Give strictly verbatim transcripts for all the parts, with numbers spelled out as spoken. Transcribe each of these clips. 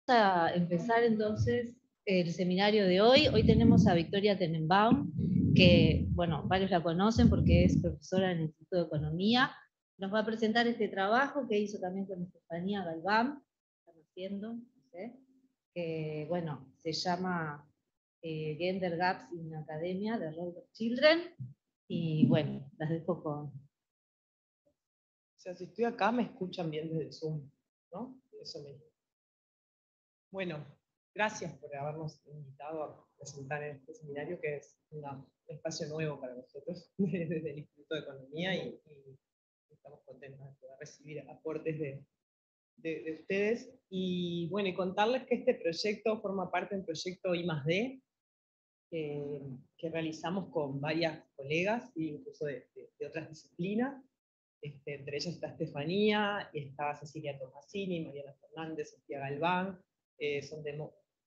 A empezar entonces el seminario de hoy. Hoy tenemos a Victoria Tenenbaum, que, bueno, varios la conocen porque es profesora en el Instituto de Economía. Nos va a presentar este trabajo que hizo también con Estefanía Galván, están haciendo, no sé, que, bueno, se llama eh, Gender Gaps in Academia, de Role of Children. Y bueno, las dejo con... O sea, si estoy acá me escuchan bien desde Zoom, ¿no? Eso me... Bueno, gracias por habernos invitado a presentar en este seminario, que es una, un espacio nuevo para nosotros desde el Instituto de Economía, y, y estamos contentos de poder recibir aportes de, de, de ustedes. Y bueno, y contarles que este proyecto forma parte del proyecto I más D, que, que realizamos con varias colegas, incluso de, de, de otras disciplinas. Este, entre ellas está Estefanía, y está Cecilia Tomasini, Mariana Fernández, Sofía Galván, eh, son de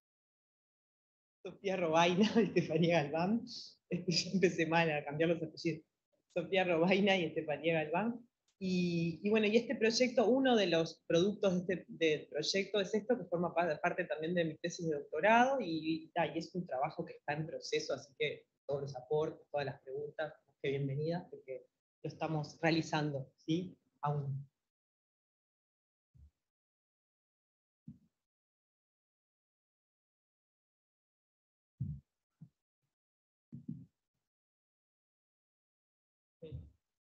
Sofía Robaina y Estefanía Galván. Este, yo empecé mal a cambiar los apellidos. Sofía Robaina y Estefanía Galván. Y, y bueno, y este proyecto, uno de los productos de este del proyecto es esto, que forma parte también de mi tesis de doctorado, y, y, y es un trabajo que está en proceso, así que todos los aportes, todas las preguntas, que bienvenidas, porque lo estamos realizando, ¿sí? Aún. Sí.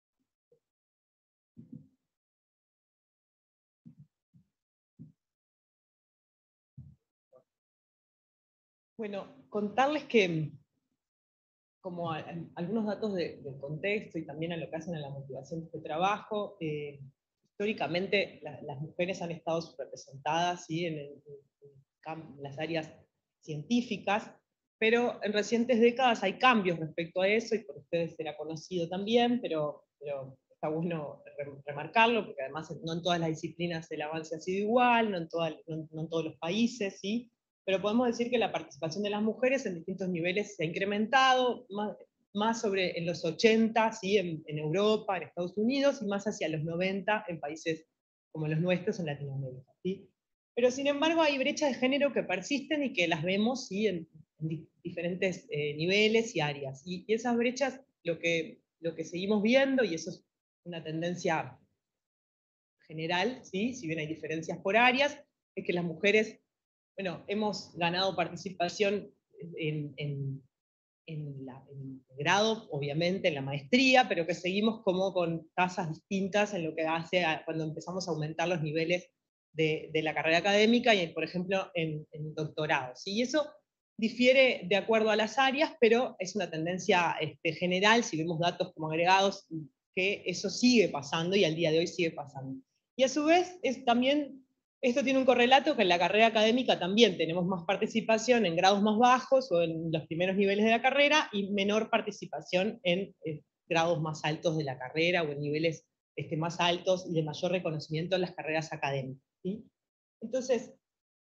Bueno, contarles que, como a, a, algunos datos de, de contexto y también a lo que hacen en la motivación de este trabajo, eh, históricamente la, las mujeres han estado subrepresentadas, ¿sí? en, el, en, en las áreas científicas, pero en recientes décadas hay cambios respecto a eso, y por ustedes será conocido también, pero, pero está bueno remarcarlo, porque además no en todas las disciplinas el avance ha sido igual, no en, toda, no, no en todos los países, ¿sí? Pero podemos decir que la participación de las mujeres en distintos niveles se ha incrementado, más, más sobre en los ochenta, ¿sí? en, en Europa, en Estados Unidos, y más hacia los noventa en países como los nuestros en Latinoamérica, ¿sí? Pero sin embargo hay brechas de género que persisten y que las vemos, ¿sí? en, en diferentes eh, niveles y áreas. Y, y esas brechas, lo que, lo que seguimos viendo, y eso es una tendencia general, ¿sí? Si bien hay diferencias por áreas, es que las mujeres, bueno, hemos ganado participación en, en, en, la, en el grado, obviamente, en la maestría, pero que seguimos como con tasas distintas en lo que hace a, cuando empezamos a aumentar los niveles de, de la carrera académica y, por ejemplo, en, en doctorado. ¿Sí? Y eso difiere de acuerdo a las áreas, pero es una tendencia este, general, si vemos datos como agregados, que eso sigue pasando y al día de hoy sigue pasando. Y a su vez, es también esto tiene un correlato que en la carrera académica también tenemos más participación en grados más bajos o en los primeros niveles de la carrera, y menor participación en eh, grados más altos de la carrera o en niveles este, más altos y de mayor reconocimiento en las carreras académicas, ¿sí? Entonces,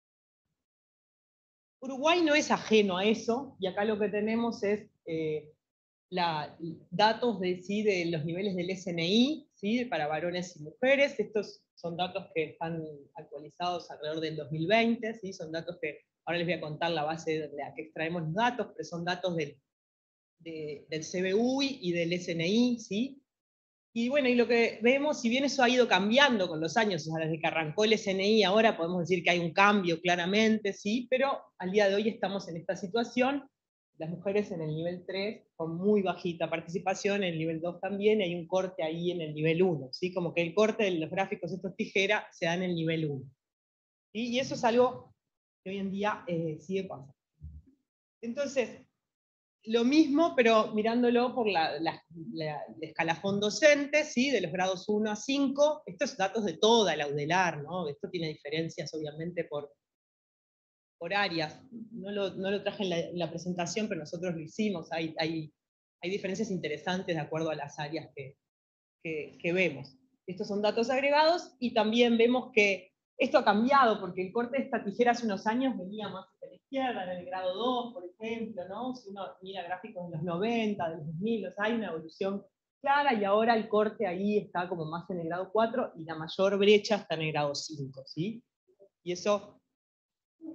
Uruguay no es ajeno a eso, y acá lo que tenemos es eh, la, datos de, ¿sí? de los niveles del S N I, ¿sí? para varones y mujeres. Estos son datos que están actualizados alrededor del dos mil veinte, ¿sí? Son datos que ahora les voy a contar la base de la que extraemos los datos, pero son datos del, de, del C B U I y del S N I, ¿sí? Y bueno, y lo que vemos, si bien eso ha ido cambiando con los años, o sea, desde que arrancó el S N I, ahora podemos decir que hay un cambio claramente, ¿sí? Pero al día de hoy estamos en esta situación. Las mujeres en el nivel tres con muy bajita participación, en el nivel dos también, hay un corte ahí en el nivel uno, ¿sí? Como que el corte de los gráficos estos tijera se da en el nivel uno. ¿Sí? Y eso es algo que hoy en día eh, sigue pasando. Entonces, lo mismo, pero mirándolo por la, la, la, el escalafón docente, ¿sí? De los grados uno a cinco, estos datos de toda la UDELAR, ¿no? Esto tiene diferencias obviamente por, por áreas, no lo, no lo traje en la, en la presentación, pero nosotros lo hicimos, hay, hay, hay diferencias interesantes de acuerdo a las áreas que, que, que vemos. Estos son datos agregados, y también vemos que esto ha cambiado, porque el corte de esta tijera hace unos años venía más hacia la izquierda, en el grado dos, por ejemplo, ¿no? Si uno mira gráficos de los noventa, de los dos mil, o sea, hay una evolución clara, y ahora el corte ahí está como más en el grado cuatro, y la mayor brecha está en el grado cinco, ¿sí? Y eso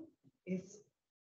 es,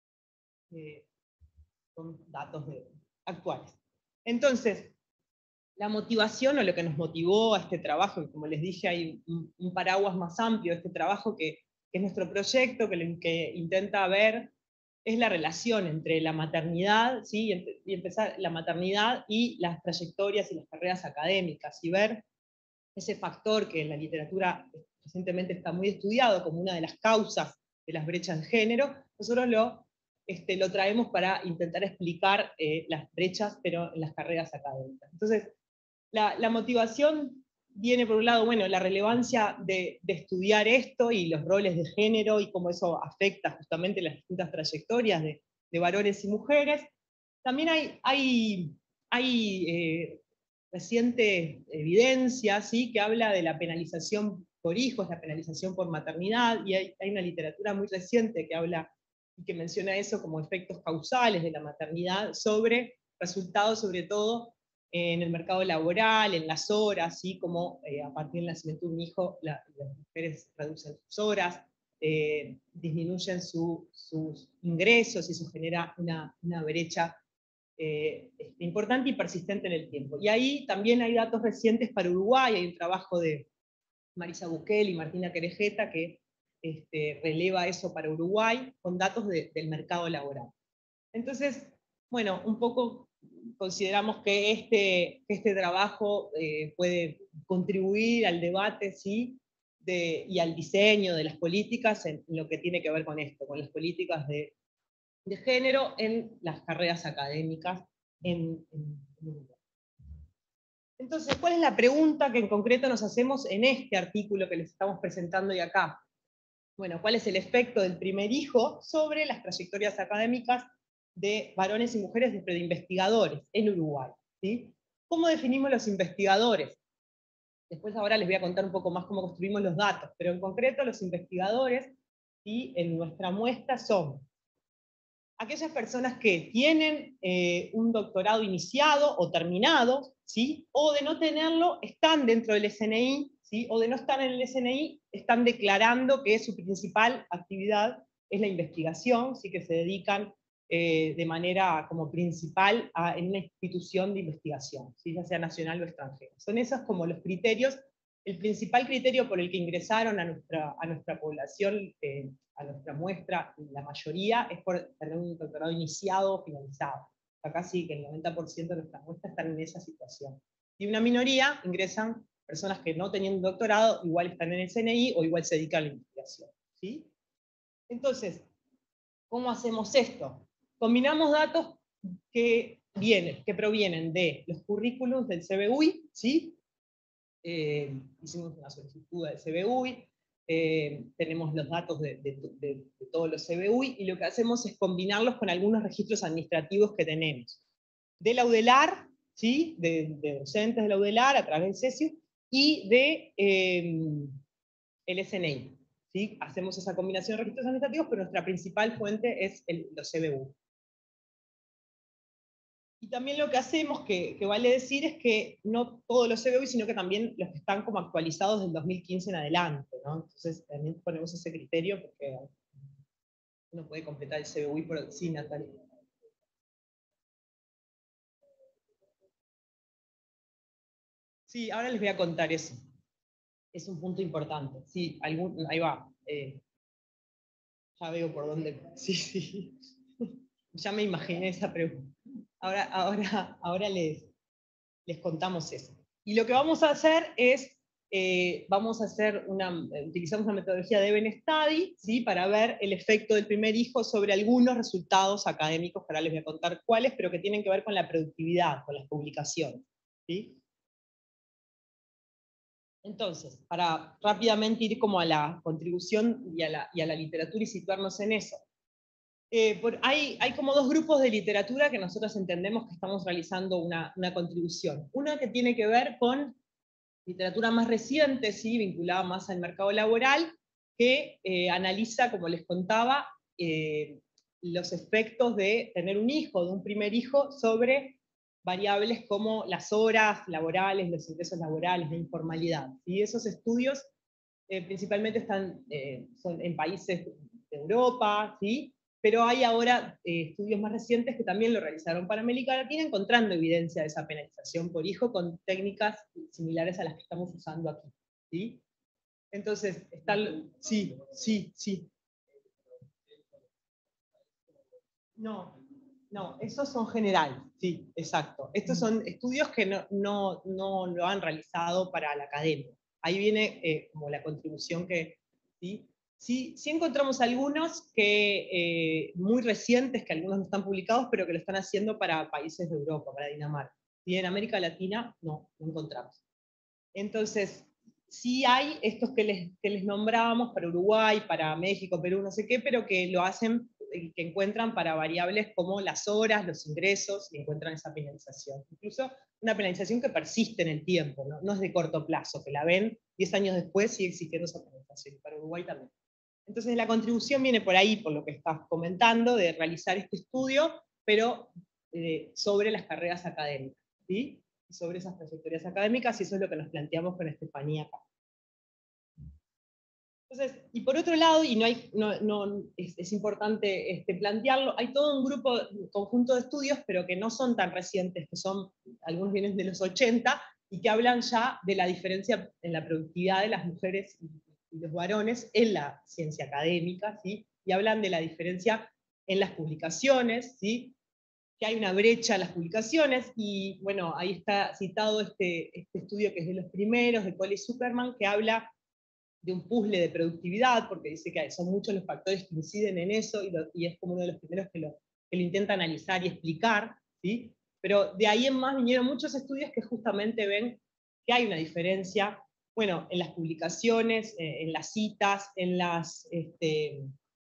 eh, son datos de, actuales. Entonces, la motivación o lo que nos motivó a este trabajo, y como les dije, hay un, un paraguas más amplio de este trabajo que, que es nuestro proyecto, que, que intenta ver, es la relación entre la maternidad, ¿sí? y, y empezar la maternidad y las trayectorias y las carreras académicas, y ver ese factor que en la literatura recientemente está muy estudiado como una de las causas de las brechas de género. Nosotros lo, este, lo traemos para intentar explicar eh, las brechas, pero en las carreras académicas. Entonces, la, la motivación viene por un lado, bueno, la relevancia de, de estudiar esto y los roles de género y cómo eso afecta justamente las distintas trayectorias de, de varones y mujeres. También hay, hay, hay eh, reciente evidencia, ¿sí? Que habla de la penalización por hijos, la penalización por maternidad, y hay, hay una literatura muy reciente que habla y que menciona eso como efectos causales de la maternidad sobre resultados, sobre todo en el mercado laboral, en las horas, ¿sí? Como eh, a partir del nacimiento de un hijo la, las mujeres reducen sus horas, eh, disminuyen su, sus ingresos y eso genera una, una brecha eh, importante y persistente en el tiempo. Y ahí también hay datos recientes para Uruguay, hay un trabajo de Marisa Buquel y Martina Querejeta que este, releva eso para Uruguay con datos de, del mercado laboral. Entonces, bueno, un poco consideramos que este, este trabajo eh, puede contribuir al debate, ¿sí? De, y al diseño de las políticas en, en lo que tiene que ver con esto, con las políticas de, de género en las carreras académicas en, en, en Uruguay. Entonces, ¿cuál es la pregunta que en concreto nos hacemos en este artículo que les estamos presentando hoy acá? Bueno, ¿cuál es el efecto del primer hijo sobre las trayectorias académicas de varones y mujeres de investigadores en Uruguay? ¿Sí? ¿Cómo definimos los investigadores? Después ahora les voy a contar un poco más cómo construimos los datos, pero en concreto los investigadores, ¿sí? En nuestra muestra son aquellas personas que tienen eh, un doctorado iniciado o terminado, ¿sí? O de no tenerlo, están dentro del S N I, ¿sí? O de no estar en el S N I, están declarando que su principal actividad es la investigación, ¿sí? Que se dedican eh, de manera como principal a, en una institución de investigación, ¿sí? Ya sea nacional o extranjera. Son esos como los criterios, el principal criterio por el que ingresaron a nuestra, a nuestra población, eh, a nuestra muestra, la mayoría es por tener un doctorado iniciado o finalizado. Acá sí que el noventa por ciento de nuestras muestras están en esa situación. Y una minoría ingresan personas que no tenían doctorado, igual están en el S N I o igual se dedican a la investigación. ¿Sí? Entonces, ¿cómo hacemos esto? Combinamos datos que, vienen, que provienen de los currículums del C B U I, ¿sí? Eh, hicimos una solicitud del C B U I, eh, tenemos los datos de, de, de, de todos los C B U I, y lo que hacemos es combinarlos con algunos registros administrativos que tenemos. De la UDELAR, ¿sí? de, de docentes de la UDELAR a través del CESIU, y de eh, el S N I. ¿Sí? Hacemos esa combinación de registros administrativos, pero nuestra principal fuente es el, los C B U I. Y también lo que hacemos, que, que vale decir, es que no todos los C B U I, sino que también los que están como actualizados del dos mil quince en adelante, ¿no? Entonces también ponemos ese criterio porque uno puede completar el C B U I por sí, Natalia. Sí, ahora les voy a contar eso. Es un punto importante. Sí, algún, ahí va. Eh, ya veo por dónde. Sí, sí. Ya me imaginé esa pregunta. Ahora, ahora, ahora les, les contamos eso. Y lo que vamos a hacer es, eh, vamos a hacer una, utilizamos una metodología de Event Study, ¿sí? Para ver el efecto del primer hijo sobre algunos resultados académicos, que ahora les voy a contar cuáles, pero que tienen que ver con la productividad, con las publicaciones. ¿Sí? Entonces, para rápidamente ir como a la contribución y a la, y a la literatura y situarnos en eso. Eh, por, hay, hay como dos grupos de literatura que nosotros entendemos que estamos realizando una, una contribución. Una que tiene que ver con literatura más reciente, ¿sí? Vinculada más al mercado laboral, que eh, analiza, como les contaba, eh, los efectos de tener un hijo, de un primer hijo, sobre variables como las horas laborales, los ingresos laborales, la informalidad. Y esos estudios eh, principalmente están, eh, son en países de Europa, ¿sí? pero hay ahora eh, estudios más recientes que también lo realizaron para América Latina, encontrando evidencia de esa penalización por hijo con técnicas similares a las que estamos usando aquí. ¿Sí? Entonces, está... Sí, sí, sí. No, no, esos son generales, sí, exacto. Estos son estudios que no, no, no lo han realizado para la academia. Ahí viene eh, como la contribución que... ¿sí? Sí, sí encontramos algunos que, eh, muy recientes, que algunos no están publicados, pero que lo están haciendo para países de Europa, para Dinamarca. Y en América Latina no, no encontramos. Entonces, sí hay estos que les, que les nombrábamos para Uruguay, para México, Perú, no sé qué, pero que lo hacen, que encuentran para variables como las horas, los ingresos, y encuentran esa penalización. Incluso una penalización que persiste en el tiempo, no, no es de corto plazo, que la ven diez años después sigue existiendo esa penalización, y para Uruguay también. Entonces la contribución viene por ahí, por lo que estás comentando, de realizar este estudio, pero eh, sobre las carreras académicas, ¿sí? Sobre esas trayectorias académicas, y eso es lo que nos planteamos con Estefanía acá. Entonces, y por otro lado, y no hay, no, no, es, es importante este, plantearlo, hay todo un grupo, un conjunto de estudios, pero que no son tan recientes, que son, algunos vienen de los ochenta, y que hablan ya de la diferencia en la productividad de las mujeres y, y los varones en la ciencia académica, ¿sí? Y hablan de la diferencia en las publicaciones, ¿sí? Que hay una brecha en las publicaciones, y bueno, ahí está citado este, este estudio que es de los primeros, de Cole y Zuckerman, que habla de un puzzle de productividad, porque dice que son muchos los factores que inciden en eso, y, lo, y es como uno de los primeros que lo, que lo intenta analizar y explicar, ¿sí? Pero de ahí en más vinieron muchos estudios que justamente ven que hay una diferencia, bueno, en las publicaciones, eh, en las citas, en las... Este,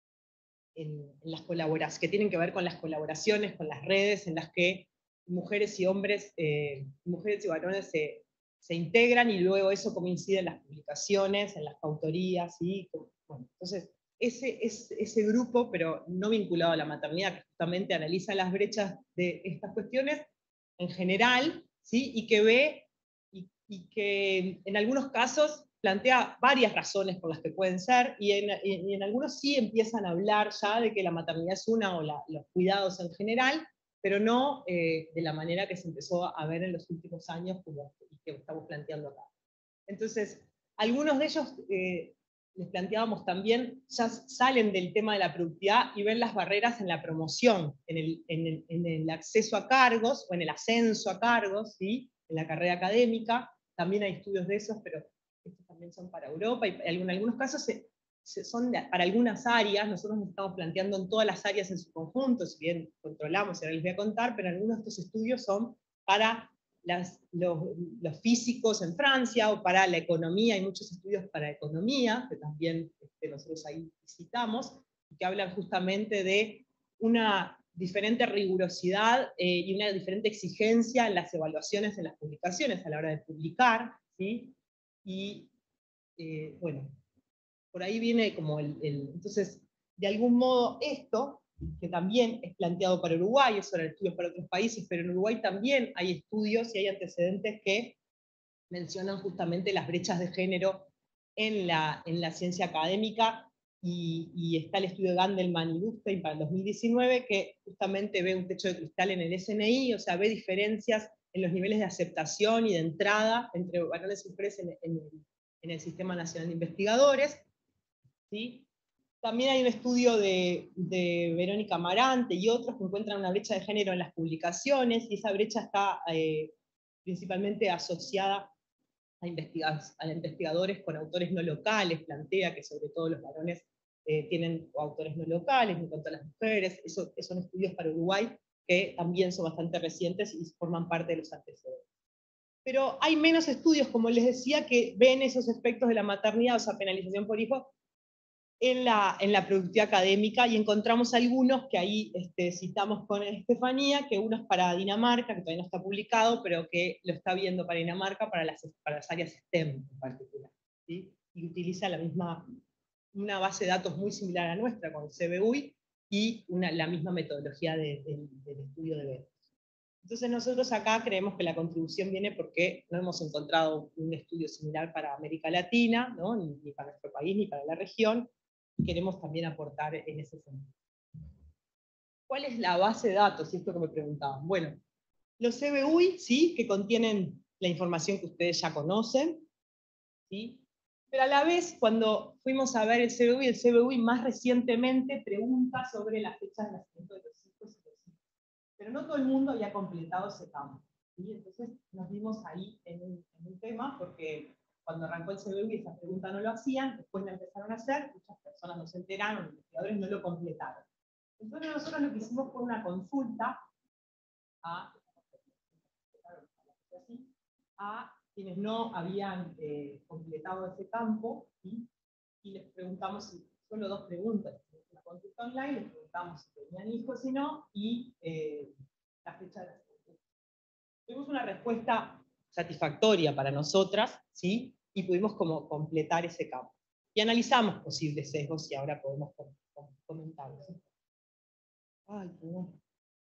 En, en las colaboraciones, que tienen que ver con las colaboraciones, con las redes, en las que mujeres y hombres, eh, mujeres y varones se, se integran, y luego eso como incide en las publicaciones, en las autorías, ¿sí? Bueno, entonces, ese, es, ese grupo, pero no vinculado a la maternidad, que justamente analiza las brechas de estas cuestiones en general, ¿sí? Y que ve, y, y que en algunos casos plantea varias razones por las que pueden ser, y en, y en algunos sí empiezan a hablar ya de que la maternidad es una, o la, los cuidados en general, pero no eh, de la manera que se empezó a ver en los últimos años, como que estamos planteando acá. Entonces, algunos de ellos, eh, les planteábamos también, ya salen del tema de la productividad y ven las barreras en la promoción, en el, en el, en el acceso a cargos, o en el ascenso a cargos, ¿sí? En la carrera académica. También hay estudios de esos, pero estos también son para Europa, y en algunos casos se, se son de, para algunas áreas. Nosotros nos estamos planteando en todas las áreas en su conjunto, si bien controlamos, y ahora les voy a contar, pero algunos de estos estudios son para las, los, los físicos en Francia, o para la economía. Hay muchos estudios para economía, que también este, nosotros ahí visitamos, que hablan justamente de una diferente rigurosidad eh, y una diferente exigencia en las evaluaciones, en las publicaciones, a la hora de publicar, ¿sí? Y eh, bueno, por ahí viene como el, el... Entonces, de algún modo esto, que también es planteado para Uruguay, eso era estudios para otros países, pero en Uruguay también hay estudios y hay antecedentes que mencionan justamente las brechas de género en la, en la ciencia académica, y, y está el estudio de Gandelman y Lustein para el dos mil diecinueve, que justamente ve un techo de cristal en el S N I, o sea, ve diferencias en los niveles de aceptación y de entrada entre varones y mujeres en, en, en el Sistema Nacional de Investigadores, ¿sí? También hay un estudio de, de Verónica Amarante y otros que encuentran una brecha de género en las publicaciones, y esa brecha está eh, principalmente asociada a, investiga a investigadores con autores no locales. Plantea que sobre todo los varones eh, tienen autores no locales, en cuanto a las mujeres. Eso, esos son estudios para Uruguay que también son bastante recientes y forman parte de los antecedentes. Pero hay menos estudios, como les decía, que ven esos efectos de la maternidad, o sea, penalización por hijo, en la, en la productividad académica, y encontramos algunos que ahí este, citamos con Estefanía, que uno es para Dinamarca, que todavía no está publicado, pero que lo está viendo para Dinamarca, para las, para las áreas STEM en particular, ¿sí? Y utiliza la misma, una base de datos muy similar a nuestra, con C B U I, y una, la misma metodología de, de, del estudio de eventos. Entonces nosotros acá creemos que la contribución viene porque no hemos encontrado un estudio similar para América Latina, ¿no? ni, ni para nuestro país, ni para la región. Queremos también aportar en ese sentido. ¿cuál es la base de datos? Y esto que me preguntaban. Bueno, los C B U I, ¿sí? Que contienen la información que ustedes ya conocen, ¿sí? Pero a la vez, cuando fuimos a ver el C B U I, el C B U I más recientemente pregunta sobre la fecha de nacimiento de los hijos y los hijos. Pero no todo el mundo había completado ese campo, ¿sí? Entonces nos vimos ahí en un, en un tema, porque cuando arrancó el C B U I esa pregunta no lo hacían, después la empezaron a hacer, muchas personas no se enteraron, los investigadores no lo completaron. Entonces nosotros lo que hicimos fue una consulta a, a quienes no habían eh, completado ese campo, ¿sí? Y les preguntamos, solo dos preguntas, una consulta online, les preguntamos si tenían hijos y no, y eh, la fecha de la consulta. Tuvimos una respuesta satisfactoria para nosotras, ¿sí? Y pudimos como completar ese campo. Y analizamos posibles sesgos y ahora podemos comentarlos. Ay, perdón.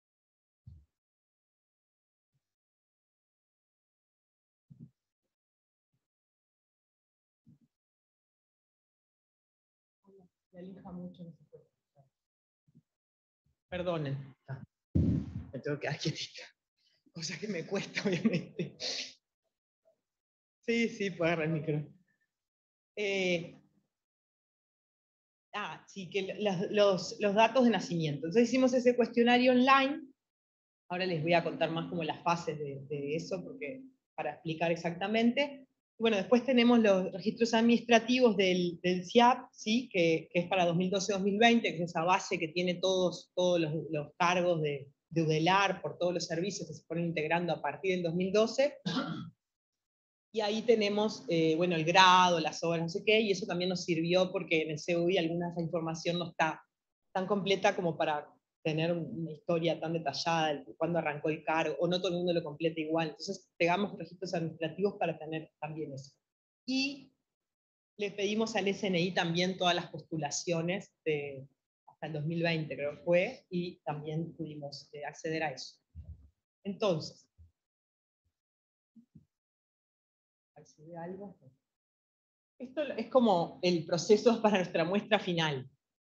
Me alija mucho, no se puede escuchar. Perdonen. Ah, me tengo que quedar quietita. Cosa que me cuesta, obviamente. Sí, sí, puedo agarrar el micro. Eh, ah, sí, que los, los, los datos de nacimiento. Entonces hicimos ese cuestionario online. Ahora les voy a contar más como las fases de, de eso, porque, para explicar exactamente. Bueno, después tenemos los registros administrativos del, del C I A P, ¿sí? que, que es para dos mil doce a dos mil veinte, que es esa base que tiene todos, todos los, los cargos de, de UDELAR por todos los servicios que se fueron integrando a partir del dos mil doce. Y ahí tenemos, eh, bueno, el grado, las obras, no sé qué, y eso también nos sirvió porque en el C U I alguna de esa información no está tan completa como para tener una historia tan detallada de cuándo arrancó el cargo, o no todo el mundo lo completa igual. Entonces, pegamos registros administrativos para tener también eso. Y le pedimos al S N I también todas las postulaciones de, hasta el dos mil veinte, creo que fue, y también pudimos eh, acceder a eso. Entonces, ¿accede a algo? Esto es como el proceso para nuestra muestra final.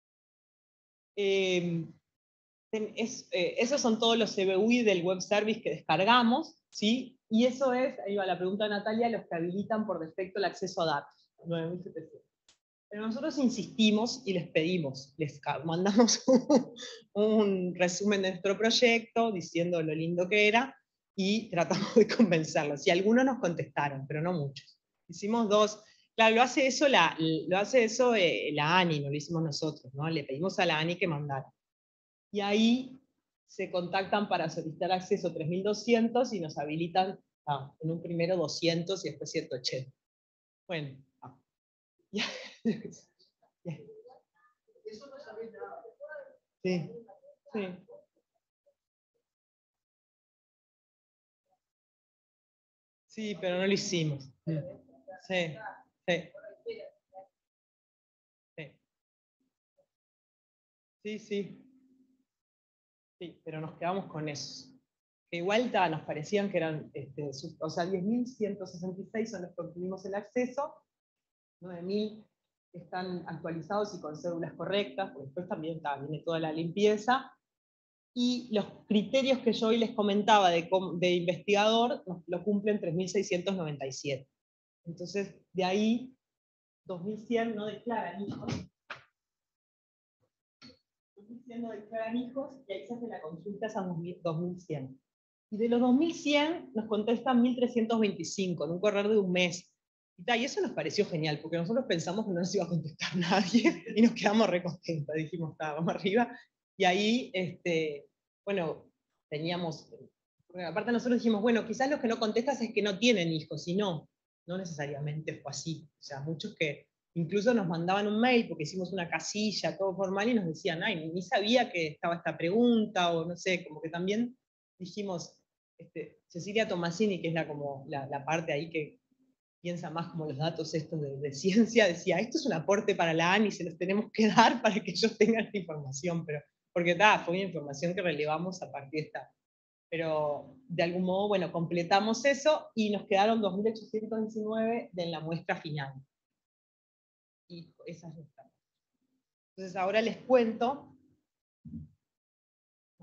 Eh, es, eh, esos son todos los C B U I del web service que descargamos, ¿sí? Y eso es, ahí va la pregunta de Natalia, los que habilitan por defecto el acceso a datos, nueve mil setecientos. Pero nosotros insistimos y les pedimos, les mandamos un, un resumen de nuestro proyecto diciendo lo lindo que era y tratamos de convencerlos. Y algunos nos contestaron, pero no muchos. Hicimos dos. Claro, lo hace eso la, lo hace eso, eh, la ANI, no lo hicimos nosotros, ¿no? Le pedimos a la ANI que mandara. Y ahí se contactan para solicitar acceso tres mil doscientos y nos habilitan ah, en un primero doscientos y después ciento ochenta. Bueno, ah. Ya. Eso no sabéis nada. Sí, sí. Sí, pero no lo hicimos. Sí, sí, sí. Sí, sí. Sí, pero nos quedamos con eso. Que igual ta, nos parecían que eran, este, o sea, diez mil ciento sesenta y seis son los que obtuvimos el acceso, nueve mil están actualizados y con cédulas correctas, porque después también ta, viene toda la limpieza. Y los criterios que yo hoy les comentaba de, de investigador lo cumplen tres mil seiscientos noventa y siete. Entonces, de ahí, dos mil cien no declaran hijos. dos mil cien no declaran hijos, y ahí se hace la consulta a dos mil cien. Y de los dos mil cien nos contestan mil trescientos veinticinco en un correr de un mes. Y eso nos pareció genial, porque nosotros pensamos que no nos iba a contestar nadie y nos quedamos recontentos. Dijimos, está, vamos arriba. Y ahí, este, bueno, teníamos, porque aparte nosotros dijimos, bueno, quizás los que no contestas es que no tienen hijos, y no, no necesariamente fue así. O sea, muchos que incluso nos mandaban un mail porque hicimos una casilla, todo formal, y nos decían, ay, ni sabía que estaba esta pregunta, o no sé, como que también dijimos, este, Cecilia Tomasini, que es la, como, la, la parte ahí que piensa más como los datos estos de, de ciencia, decía, esto es un aporte para la ANI, se los tenemos que dar para que ellos tengan esta información, pero, porque ta, fue una información que relevamos a partir de esta. Pero de algún modo, bueno, completamos eso y nos quedaron dos mil ochocientos diecinueve de la muestra final. Y esas están. Entonces ahora les cuento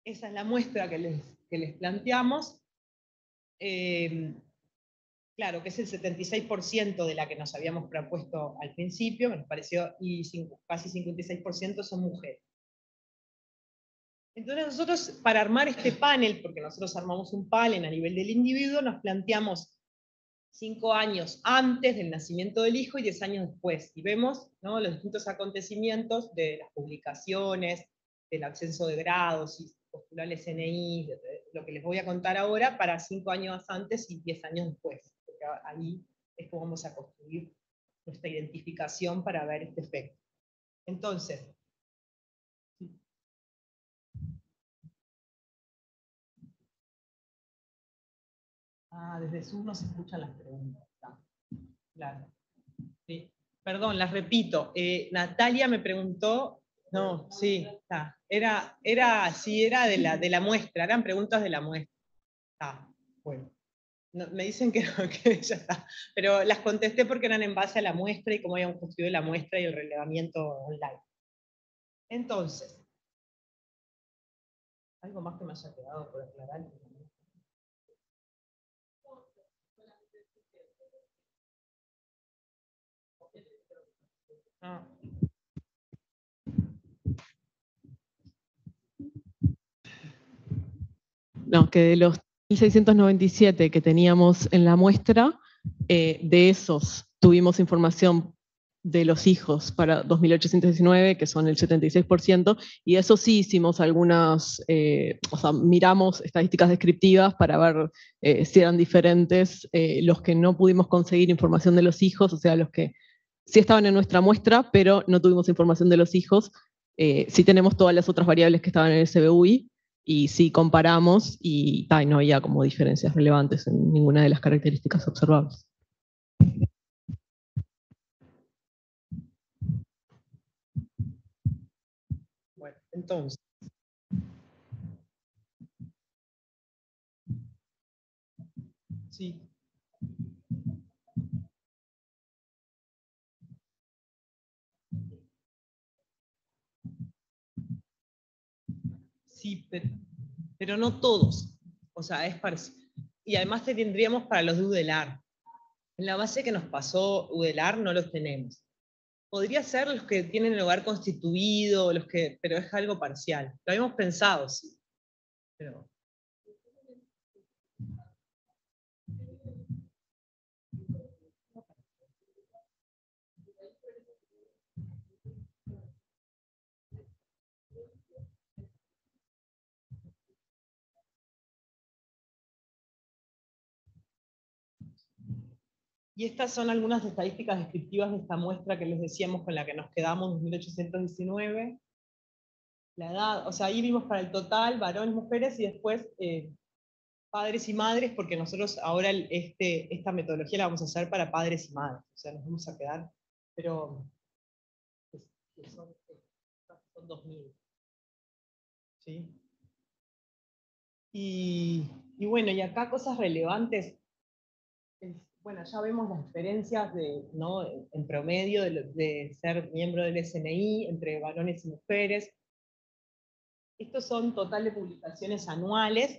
esa es la muestra que les, que les planteamos. Eh, claro, que es el setenta y seis por ciento de la que nos habíamos propuesto al principio, me pareció, y cinco, casi cincuenta y seis por ciento son mujeres. Entonces nosotros, para armar este panel, porque nosotros armamos un panel a nivel del individuo, nos planteamos cinco años antes del nacimiento del hijo y diez años después. Y vemos, ¿no?, los distintos acontecimientos de las publicaciones, del ascenso de grados, y postular el S N I, de, de, lo que les voy a contar ahora, para cinco años antes y diez años después. Porque ahí es como vamos a construir nuestra identificación para ver este efecto. Entonces, ah, desde Zoom no se escuchan las preguntas. Ah, claro. Sí. Perdón, las repito. Eh, Natalia me preguntó, no, sí, está. Era, era, sí, era de la, de la muestra, eran preguntas de la muestra. Está, bueno. No, me dicen que, que ya está. Pero las contesté porque eran en base a la muestra y cómo habíamos construido la muestra y el relevamiento online. Entonces, ¿algo más que me haya quedado por aclarar? Ah. No, que de los mil seiscientos noventa y siete que teníamos en la muestra, eh, de esos tuvimos información de los hijos para dos mil ochocientos diecinueve, que son el setenta y seis por ciento, y eso sí hicimos algunas, eh, o sea, miramos estadísticas descriptivas para ver eh, si eran diferentes eh, los que no pudimos conseguir información de los hijos, o sea, los que sí estaban en nuestra muestra, pero no tuvimos información de los hijos. Eh, sí tenemos todas las otras variables que estaban en el S B U I, y sí comparamos, y, y no había como diferencias relevantes en ninguna de las características observables. Bueno, entonces. Sí. Sí, pero, pero no todos. O sea, es parecido. Y además tendríamos para los de UDELAR. En la base que nos pasó UDELAR no los tenemos. Podría ser los que tienen el hogar constituido, los que, pero es algo parcial. Lo habíamos pensado, sí. Pero... Y estas son algunas estadísticas descriptivas de esta muestra que les decíamos con la que nos quedamos en mil ochocientos diecinueve. La edad, o sea, ahí vimos para el total, varones, mujeres, y después eh, padres y madres, porque nosotros ahora este, esta metodología la vamos a hacer para padres y madres. O sea, nos vamos a quedar, pero son, son dos mil. ¿Sí? Y, y bueno, y acá cosas relevantes. Bueno, ya vemos las diferencias de, ¿no?, en promedio de, de ser miembro del S N I entre varones y mujeres. Estos son total de publicaciones anuales,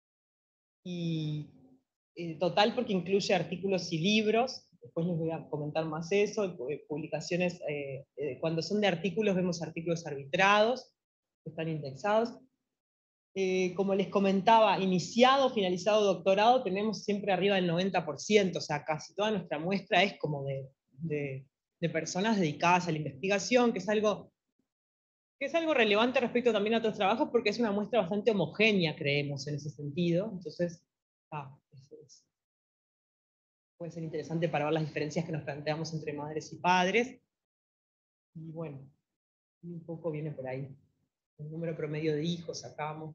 y eh, total porque incluye artículos y libros. Después les voy a comentar más eso. Publicaciones, eh, eh, cuando son de artículos vemos artículos arbitrados, que están indexados. Eh, como les comentaba, iniciado, finalizado doctorado, tenemos siempre arriba del noventa por ciento, o sea, casi toda nuestra muestra es como de, de, de personas dedicadas a la investigación, que es algo, que es algo relevante respecto también a otros trabajos, porque es una muestra bastante homogénea, creemos, en ese sentido. Entonces, ah, es, es, puede ser interesante para ver las diferencias que nos planteamos entre madres y padres. Y bueno, un poco viene por ahí. El número promedio de hijos sacamos.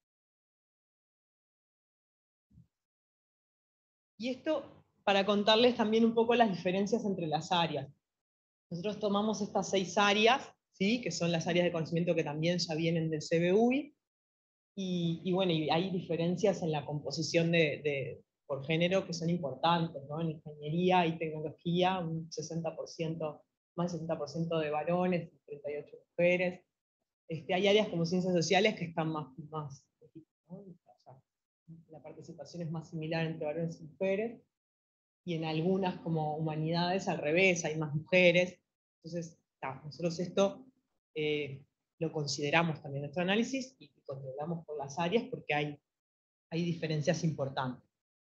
Y esto para contarles también un poco las diferencias entre las áreas. Nosotros tomamos estas seis áreas, ¿sí?, que son las áreas de conocimiento que también ya vienen del C B U I, y, y bueno, y hay diferencias en la composición de, de, por género que son importantes, ¿no? En ingeniería y tecnología, un sesenta por ciento, más del sesenta por ciento de varones y treinta y ocho por ciento de mujeres. Este, hay áreas como ciencias sociales que están más, más ¿no? O sea, la participación es más similar entre varones y mujeres, y en algunas como humanidades al revés, hay más mujeres. Entonces, ta, nosotros esto eh, lo consideramos también en nuestro análisis y controlamos por las áreas porque hay, hay diferencias importantes.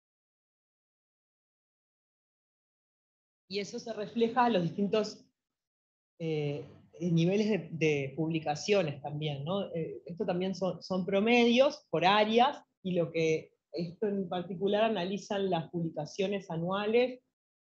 Y eso se refleja en los distintos eh, niveles de, de publicaciones también, ¿no? Eh, esto también son, son promedios por áreas, y lo que esto en particular analizan las publicaciones anuales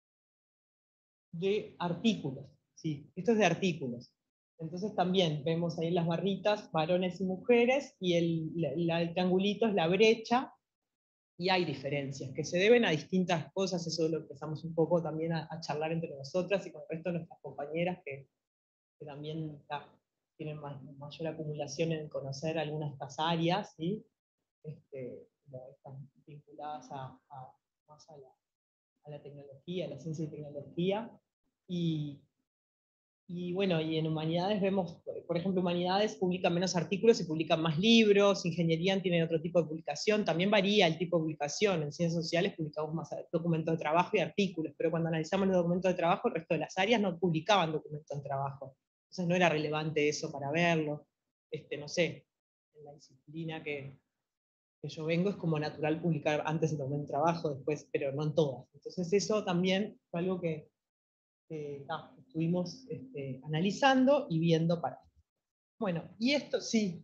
de artículos. Sí, esto es de artículos. Entonces también vemos ahí las barritas, varones y mujeres, y el, la, la, el triangulito es la brecha, y hay diferencias que se deben a distintas cosas. Eso lo empezamos un poco también a, a charlar entre nosotras y con el resto de nuestras compañeras que, que también ta, tienen más, mayor acumulación en conocer algunas de estas áreas, ¿sí? Este, están vinculadas a, a, más a la, a la tecnología, a la ciencia y tecnología. Y, y bueno, y en humanidades vemos, por ejemplo, humanidades publican menos artículos y publican más libros, ingeniería tiene otro tipo de publicación, también varía el tipo de publicación. En ciencias sociales publicamos más documentos de trabajo y artículos, pero cuando analizamos los documentos de trabajo, el resto de las áreas no publicaban documentos de trabajo. Entonces no era relevante eso para verlo. Este, no sé, en la disciplina que, que yo vengo es como natural publicar antes el documento de trabajo, después, pero no en todas. Entonces eso también fue algo que Eh, no, estuvimos este, analizando y viendo para. Bueno, y esto sí.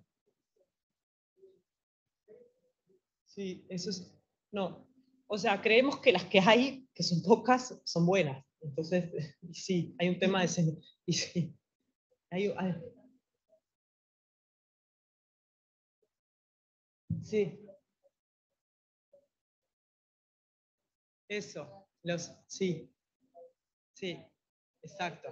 Sí, eso es. No. O sea, creemos que las que hay, que son pocas, son buenas. Entonces, sí, hay un tema de ese. Y sí, hay, hay, sí, eso. Los, sí, sí, exacto.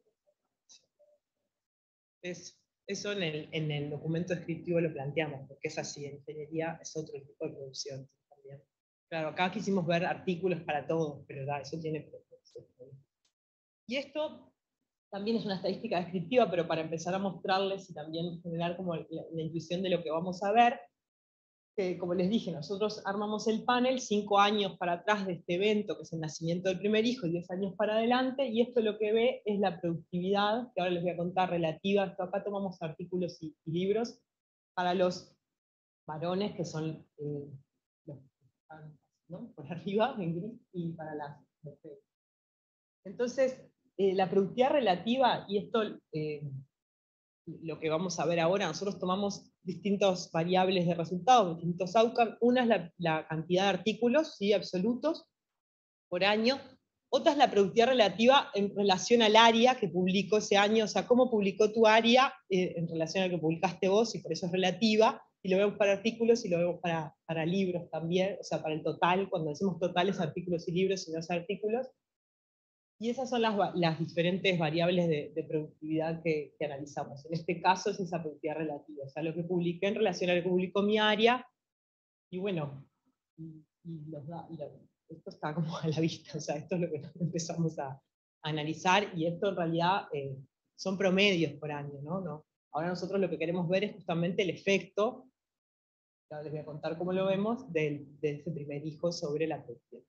Es, eso en el, en el documento descriptivo lo planteamos, porque es así, en ingeniería es otro tipo de producción también. Claro, acá quisimos ver artículos para todos, pero da, eso tiene producción. Y esto también es una estadística descriptiva, pero para empezar a mostrarles y también generar como la, la intuición de lo que vamos a ver, que como les dije, nosotros armamos el panel cinco años para atrás de este evento, que es el nacimiento del primer hijo, y diez años para adelante, y esto lo que ve es la productividad, que ahora les voy a contar relativa. Esto acá tomamos artículos y, y libros para los varones, que son eh, los que están, ¿no?, por arriba, en gris, y para las mujeres. Entonces, eh, la productividad relativa, y esto eh, lo que vamos a ver ahora, nosotros tomamos distintas variables de resultados, distintos outcomes. Una es la, la cantidad de artículos, ¿sí?, absolutos por año. Otra es la productividad relativa en relación al área que publicó ese año, o sea, cómo publicó tu área eh, en relación al que publicaste vos, y por eso es relativa. Y lo vemos para artículos y lo vemos para, para libros también, o sea, para el total. Cuando decimos totales, artículos y libros y no artículos. Y esas son las, las diferentes variables de, de productividad que, que analizamos. En este caso es esa productividad relativa, o sea, lo que publiqué en relación a lo que publicó mi área. Y bueno, y, y los da, y lo, esto está como a la vista, o sea, esto es lo que empezamos a, a analizar, y esto en realidad eh, son promedios por año, ¿no? ¿no? Ahora nosotros lo que queremos ver es justamente el efecto, ahora les voy a contar cómo lo vemos, de, de ese primer hijo sobre la productividad.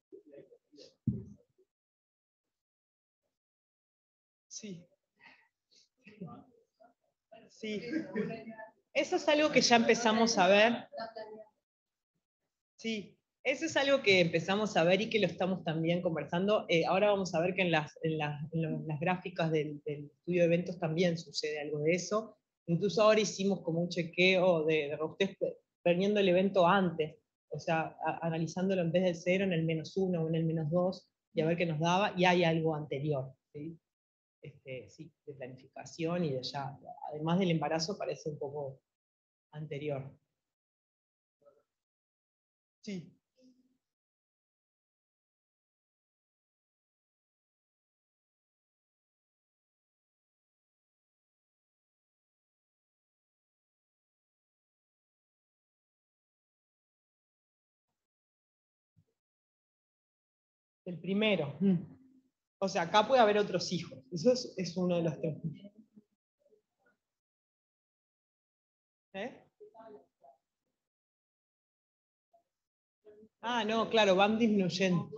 Sí. Sí. Eso es algo que ya empezamos a ver. Sí, eso es algo que empezamos a ver y que lo estamos también conversando. Eh, ahora vamos a ver que en las, en las, en las gráficas del, del estudio de eventos también sucede algo de eso. Incluso ahora hicimos como un chequeo de, de robustez perdiendo el evento antes, o sea, a, analizándolo en vez del cero en el menos uno o en el menos dos, y a ver qué nos daba, y hay algo anterior. ¿Sí? Este, sí, de planificación y de ya, además del embarazo, parece un poco anterior. Sí. El primero. O sea, acá puede haber otros hijos. Eso es, es uno de los temas. ¿Eh? Ah, no, claro, van disminuyendo.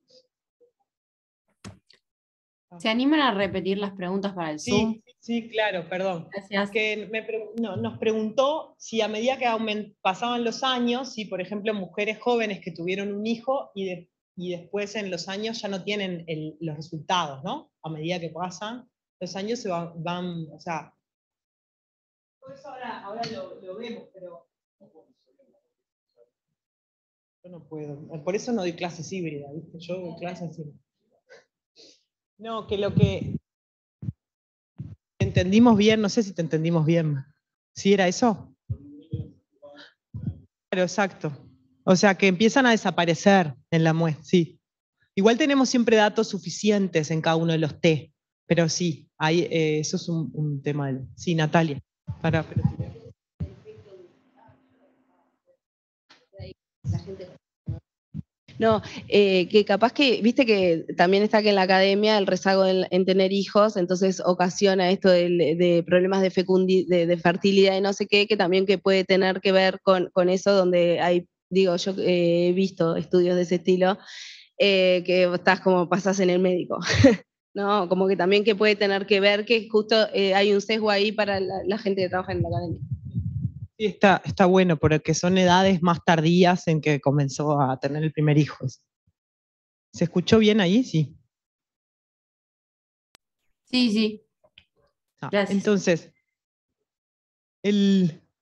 ¿Se animan a repetir las preguntas para el Zoom? Sí, sí, claro, perdón. Gracias. Que me pre- no, nos preguntó si a medida que aument- pasaban los años, si por ejemplo mujeres jóvenes que tuvieron un hijo y, de- y después en los años ya no tienen el- los resultados, ¿no? A medida que pasan los años se van, van o sea... Por eso ahora, ahora lo, lo vemos, pero... Yo no puedo. Por eso no doy clases híbridas, ¿viste? Yo doy clases híbridas. No, que lo que... ¿Entendimos bien? No sé si te entendimos bien. ¿Sí era eso? Claro, exacto. O sea, que empiezan a desaparecer en la muestra, sí. Igual tenemos siempre datos suficientes en cada uno de los T, pero sí, hay, eh, eso es un, un tema. De, sí, Natalia. Para, pero, La gente... No, eh, que capaz que, viste que también está que en la academia el rezago en, en tener hijos, entonces ocasiona esto de, de problemas de, fecundi, de, de fertilidad y no sé qué, que también que puede tener que ver con, con eso, donde hay, digo, yo eh, he visto estudios de ese estilo, eh, que estás como pasás en el médico, ¿no? Como que también que puede tener que ver que justo eh, hay un sesgo ahí para la, la gente que trabaja en la academia. sí, está, está bueno, porque son edades más tardías en que comenzó a tener el primer hijo. ¿Se escuchó bien ahí? Sí. Sí, sí. Ah, Gracias. entonces, el...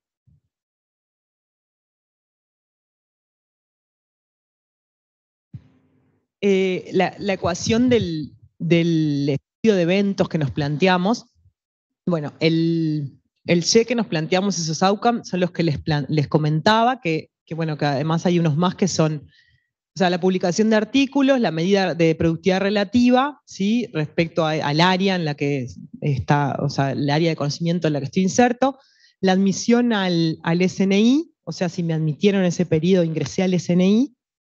Eh, la, la ecuación del, del estudio de eventos que nos planteamos, bueno, el, el Y que nos planteamos, esos outcomes, son los que les, plan, les comentaba, que, que bueno, que además hay unos más que son, o sea, la publicación de artículos, la medida de productividad relativa, ¿sí? Respecto a, al área en la que está, o sea, el área de conocimiento en la que estoy inserto, la admisión al, al S N I, o sea, si me admitieron en ese periodo, ingresé al S N I,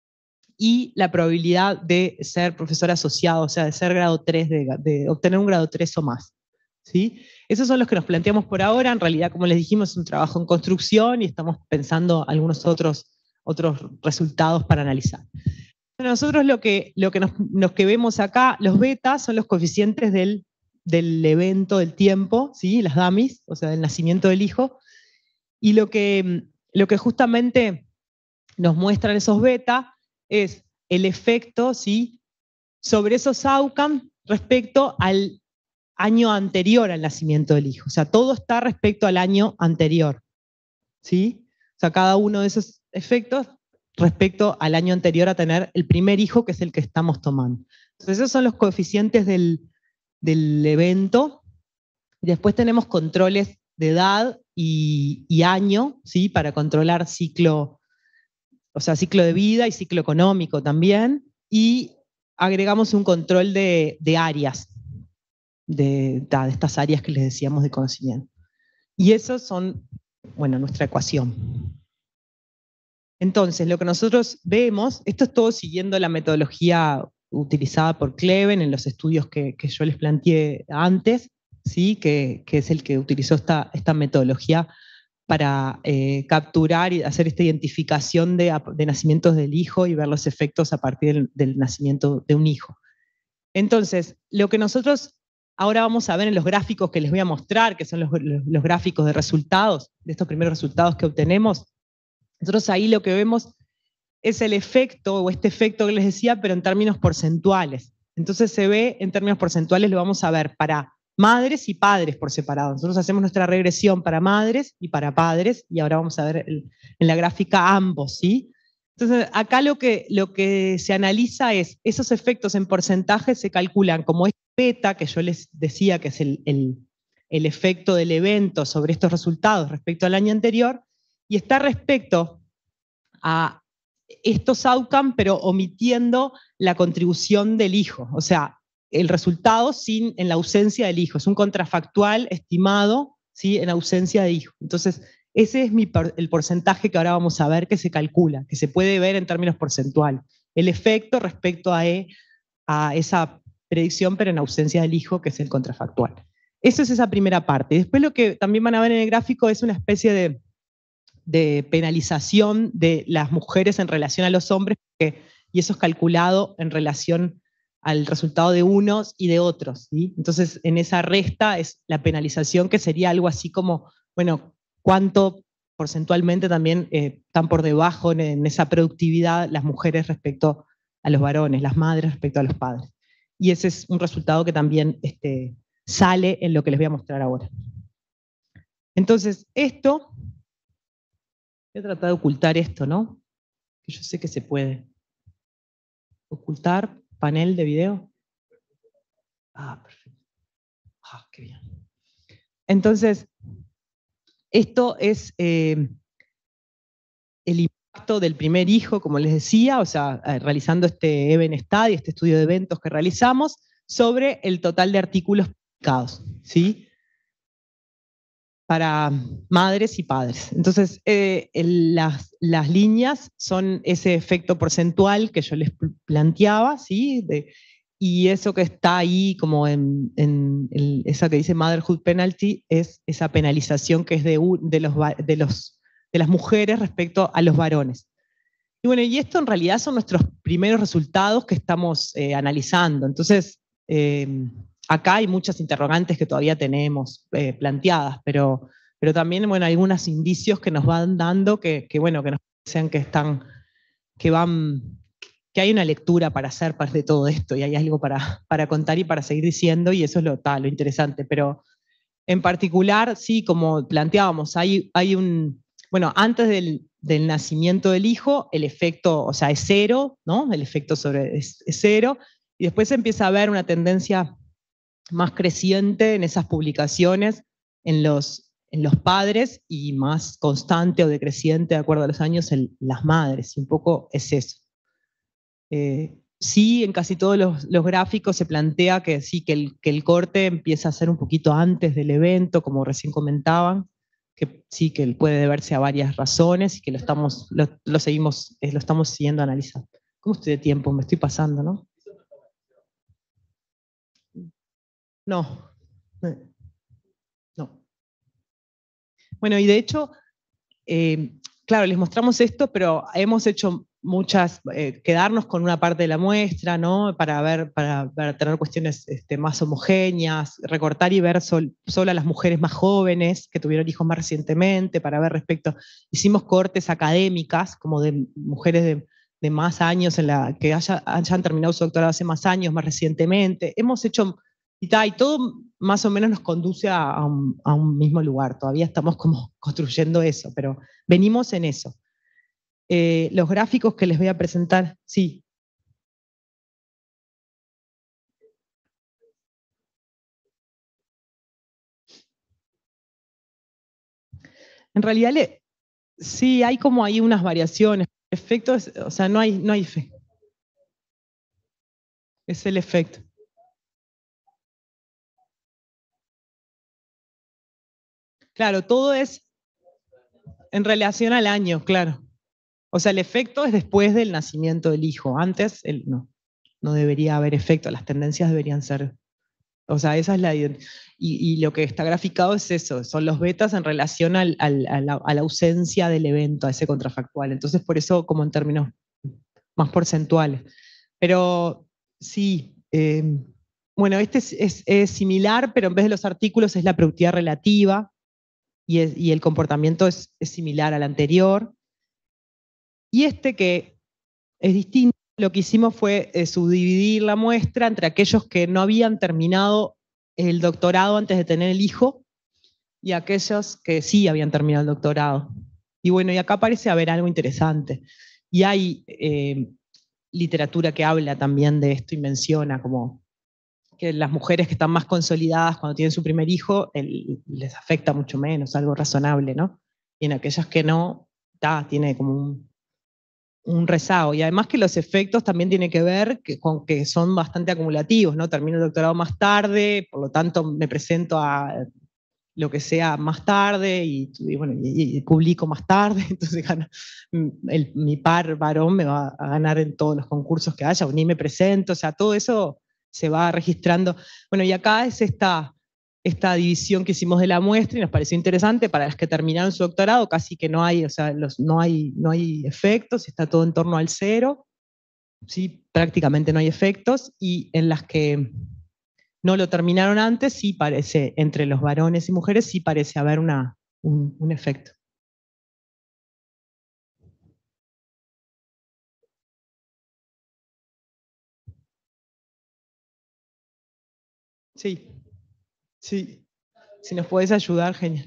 y la probabilidad de ser profesor asociado, o sea, de ser grado tres, de, de obtener un grado tres o más. ¿Sí? Esos son los que nos planteamos por ahora. En realidad, como les dijimos, es un trabajo en construcción y estamos pensando algunos otros, otros resultados para analizar. Nosotros lo que, lo que, nos, nos que vemos acá, los betas, son los coeficientes del, del evento, del tiempo, ¿sí? Las dummies, o sea, del nacimiento del hijo. Y lo que, lo que justamente nos muestran esos beta es el efecto, ¿sí? Sobre esos outcomes respecto al año anterior al nacimiento del hijo. O sea, todo está respecto al año anterior. ¿Sí? O sea, cada uno de esos efectos respecto al año anterior a tener el primer hijo, que es el que estamos tomando. Entonces, esos son los coeficientes del, del evento. Después tenemos controles de edad y, y año, ¿sí? Para controlar ciclo, o sea, ciclo de vida y ciclo económico también, y agregamos un control de, de áreas, de, de estas áreas que les decíamos de conocimiento. Y esos son, bueno, nuestra ecuación. Entonces, lo que nosotros vemos, esto es todo siguiendo la metodología utilizada por Cleven en los estudios que, que yo les planteé antes, ¿sí? que, que es el que utilizó esta, esta metodología para eh, capturar y hacer esta identificación de, de nacimientos del hijo y ver los efectos a partir del, del nacimiento de un hijo. Entonces, lo que nosotros ahora vamos a ver en los gráficos que les voy a mostrar, que son los, los, los gráficos de resultados, de estos primeros resultados que obtenemos, nosotros ahí lo que vemos es el efecto, o este efecto que les decía, pero en términos porcentuales. Entonces se ve en términos porcentuales, lo vamos a ver para madres y padres por separado. Nosotros hacemos nuestra regresión para madres y para padres, y ahora vamos a ver el, en la gráfica ambos, ¿sí? Entonces, acá lo que, lo que se analiza es, esos efectos en porcentaje se calculan como este beta, que yo les decía que es el, el, el efecto del evento sobre estos resultados respecto al año anterior, y está respecto a estos outcomes, pero omitiendo la contribución del hijo. O sea, el resultado sin, en la ausencia del hijo. Es un contrafactual estimado, ¿sí? En ausencia de hijo. Entonces, ese es mi, el porcentaje que ahora vamos a ver que se calcula, que se puede ver en términos porcentuales. El efecto respecto a, e, a esa predicción, pero en ausencia del hijo, que es el contrafactual. eso es esa primera parte. Después lo que también van a ver en el gráfico es una especie de, de penalización de las mujeres en relación a los hombres, porque, y eso es calculado en relación al resultado de unos y de otros, ¿sí? Entonces, en esa resta es la penalización, que sería algo así como, bueno, cuánto porcentualmente también eh, están por debajo en, en esa productividad las mujeres respecto a los varones, las madres respecto a los padres. Y ese es un resultado que también este, sale en lo que les voy a mostrar ahora. Entonces, esto, voy a tratar de ocultar esto, ¿no? Que yo sé que se puede. Ocultar panel de video. Ah, perfecto. Ah, qué bien. Entonces, esto es eh, el impacto del primer hijo, como les decía, o sea, realizando este Event Study, este estudio de eventos que realizamos, sobre el total de artículos publicados, ¿sí? Para madres y padres. Entonces, eh, el, las, las líneas son ese efecto porcentual que yo les planteaba, ¿sí? De, y eso que está ahí como en, en el, esa que dice Motherhood Penalty, es esa penalización que es de, de, los, de, los, de las mujeres respecto a los varones. Y bueno, y esto en realidad son nuestros primeros resultados que estamos eh, analizando. Entonces, eh, acá hay muchas interrogantes que todavía tenemos eh, planteadas, pero, pero también, bueno, hay algunos indicios que nos van dando que, que bueno, que nos dicen que están, que van, que hay una lectura para hacer parte de todo esto y hay algo para, para contar y para seguir diciendo, y eso es lo, tal, lo interesante. Pero en particular, sí, como planteábamos, hay, hay un, bueno, antes del, del nacimiento del hijo, el efecto, o sea, es cero, ¿no? El efecto sobre es, es cero, y después se empieza a ver una tendencia más creciente en esas publicaciones, en los, en los padres, y más constante o decreciente, de acuerdo a los años, en las madres, y un poco es eso. Eh, sí, en casi todos los, los gráficos se plantea que sí, que el, que el corte empieza a ser un poquito antes del evento, como recién comentaban, que sí, que puede deberse a varias razones y que lo estamos, lo, lo seguimos, lo estamos siguiendo analizando. ¿Cómo estoy de tiempo? Me estoy pasando, ¿no? No. No. Bueno, y de hecho, eh, claro, les mostramos esto, pero hemos hecho muchas, eh, quedarnos con una parte de la muestra, ¿no? Para ver, para, para tener cuestiones este, más homogéneas, recortar y ver sol, solo a las mujeres más jóvenes que tuvieron hijos más recientemente, para ver respecto, hicimos cortes académicas, como de mujeres de, de más años, en la, que haya, hayan terminado su doctorado hace más años, más recientemente. Hemos hecho, y, ta, y todo más o menos nos conduce a, a, un, a un mismo lugar. Todavía estamos como construyendo eso, pero venimos en eso. Eh, los gráficos que les voy a presentar, sí. En realidad, le, sí, hay como ahí unas variaciones. Efectos, o sea, no hay, no hay fe. Es el efecto. Claro, todo es en relación al año, claro. O sea, el efecto es después del nacimiento del hijo. Antes, el, no, no debería haber efecto. Las tendencias deberían ser. O sea, esa es la. Y, y lo que está graficado es eso: son los betas en relación al, al, a, la, a la ausencia del evento, a ese contrafactual. Entonces, por eso, como en términos más porcentuales. Pero sí. Eh, bueno, este es, es, es similar, pero en vez de los artículos es la productividad relativa. Y, es, y el comportamiento es, es similar al anterior. Y este, que es distinto, lo que hicimos fue eh, subdividir la muestra entre aquellos que no habían terminado el doctorado antes de tener el hijo y aquellos que sí habían terminado el doctorado. Y bueno, y acá parece haber algo interesante. Y hay eh, literatura que habla también de esto y menciona como que las mujeres que están más consolidadas cuando tienen su primer hijo, el, les afecta mucho menos, algo razonable, ¿no? Y en aquellas que no, ta, tiene como un, un rezago. Y además que los efectos también tienen que ver que, con que son bastante acumulativos, ¿no? Termino el doctorado más tarde, por lo tanto me presento a lo que sea más tarde y, y bueno, y, y publico más tarde, entonces gana, el, mi par varón me va a ganar en todos los concursos que haya, o ni me presento, o sea, todo eso se va registrando. Bueno, y acá es esta, esta división que hicimos de la muestra y nos pareció interesante. Para las que terminaron su doctorado casi que no hay, o sea, los, no, hay, no hay efectos, está todo en torno al cero, ¿sí? Prácticamente no hay efectos, y en las que no lo terminaron antes, sí parece, entre los varones y mujeres, sí parece haber una, un, un efecto. Sí, sí. Si nos puedes ayudar, genial.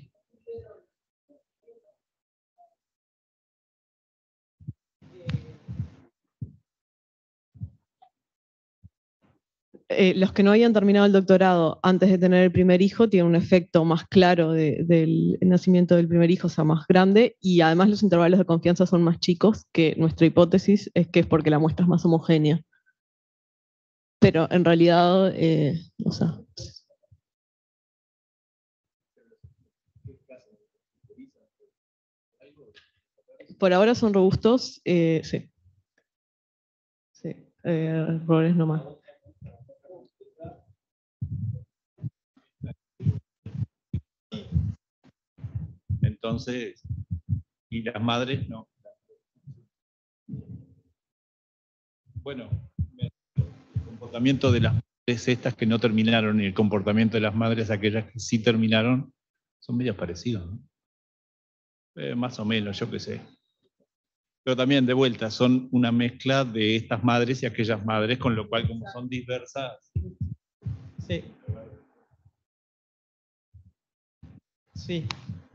Eh, los que no habían terminado el doctorado antes de tener el primer hijo tienen un efecto más claro de, del nacimiento del primer hijo, o sea, más grande, y además los intervalos de confianza son más chicos, que nuestra hipótesis es que es porque la muestra es más homogénea. Pero en realidad, eh, o sea... Por ahora son robustos, eh, sí. Sí, eh, errores nomás. Entonces, y las madres no. Bueno, el comportamiento de las madres estas que no terminaron y el comportamiento de las madres aquellas que sí terminaron son medios parecidos, ¿no? Eh, más o menos, yo qué sé. Pero también, de vuelta, son una mezcla de estas madres y aquellas madres, con lo cual, como son diversas... Sí. Sí.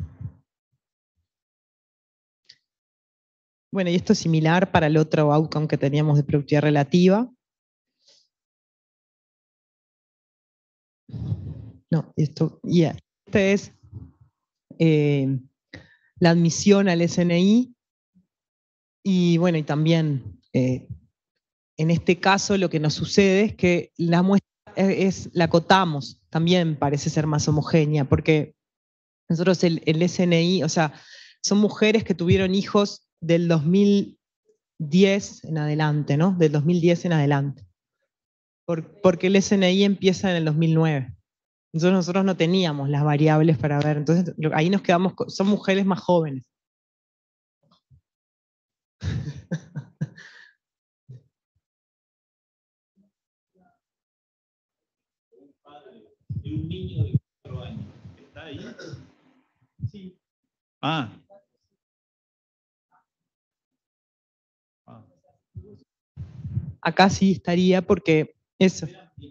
Bueno, y esto es similar para el otro outcome que teníamos de productividad relativa. No, esto, y yeah. Este es eh, la admisión al S N I. Y bueno, y también eh, en este caso lo que nos sucede es que la muestra es, la acotamos, también parece ser más homogénea, porque nosotros el, el S N I, o sea, son mujeres que tuvieron hijos del dos mil diez en adelante, ¿no? Del dos mil diez en adelante. Por, porque el S N I empieza en el dos mil nueve. Entonces nosotros no teníamos las variables para ver. Entonces ahí nos quedamos, son mujeres más jóvenes. Un niño de cuatro años, ¿está ahí? Sí. Ah. ah. Acá sí estaría porque eso.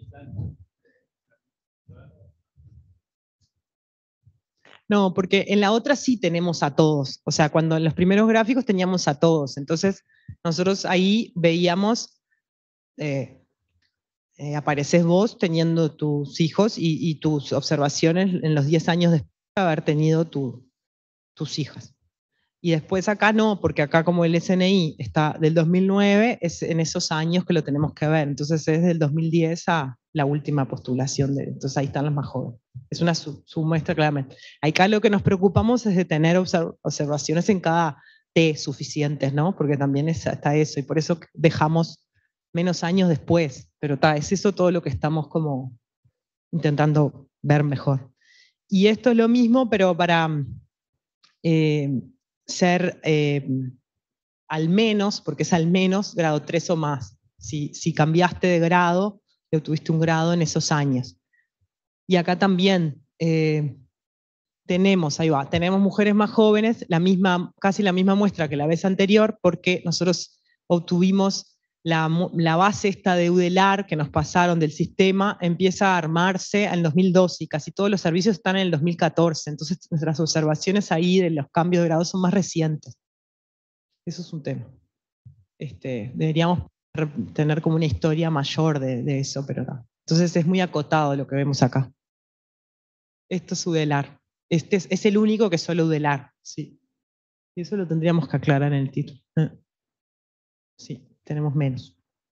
No, porque en la otra sí tenemos a todos. O sea, cuando en los primeros gráficos teníamos a todos. Entonces, nosotros ahí veíamos, eh, eh, apareces vos teniendo tus hijos y, y tus observaciones en los diez años después de haber tenido tu, tus hijas. Y después acá no, porque acá como el S N I está del dos mil nueve, es en esos años que lo tenemos que ver. Entonces es del dos mil diez a la última postulación. De, entonces ahí están las más jóvenes. Es una submuestra claramente. Acá lo que nos preocupamos es de tener observaciones en cada T suficientes, ¿no? Porque también es, está eso. Y por eso dejamos menos años después. Pero está, es eso todo lo que estamos como intentando ver mejor. Y esto es lo mismo, pero para... Eh, ser eh, al menos, porque es al menos grado tres o más. Si, si cambiaste de grado, y obtuviste un grado en esos años. Y acá también eh, tenemos, ahí va, tenemos mujeres más jóvenes, la misma, casi la misma muestra que la vez anterior, porque nosotros obtuvimos la, la base esta de UDELAR que nos pasaron del sistema, empieza a armarse en el dos mil doce y casi todos los servicios están en el dos mil catorce. Entonces nuestras observaciones ahí de los cambios de grado son más recientes. Eso es un tema. Este, deberíamos tener como una historia mayor de, de eso, pero no. Entonces es muy acotado lo que vemos acá. Esto es UDELAR. Este es, es el único que es solo UDELAR. Sí. Y eso lo tendríamos que aclarar en el título. Sí. Tenemos menos.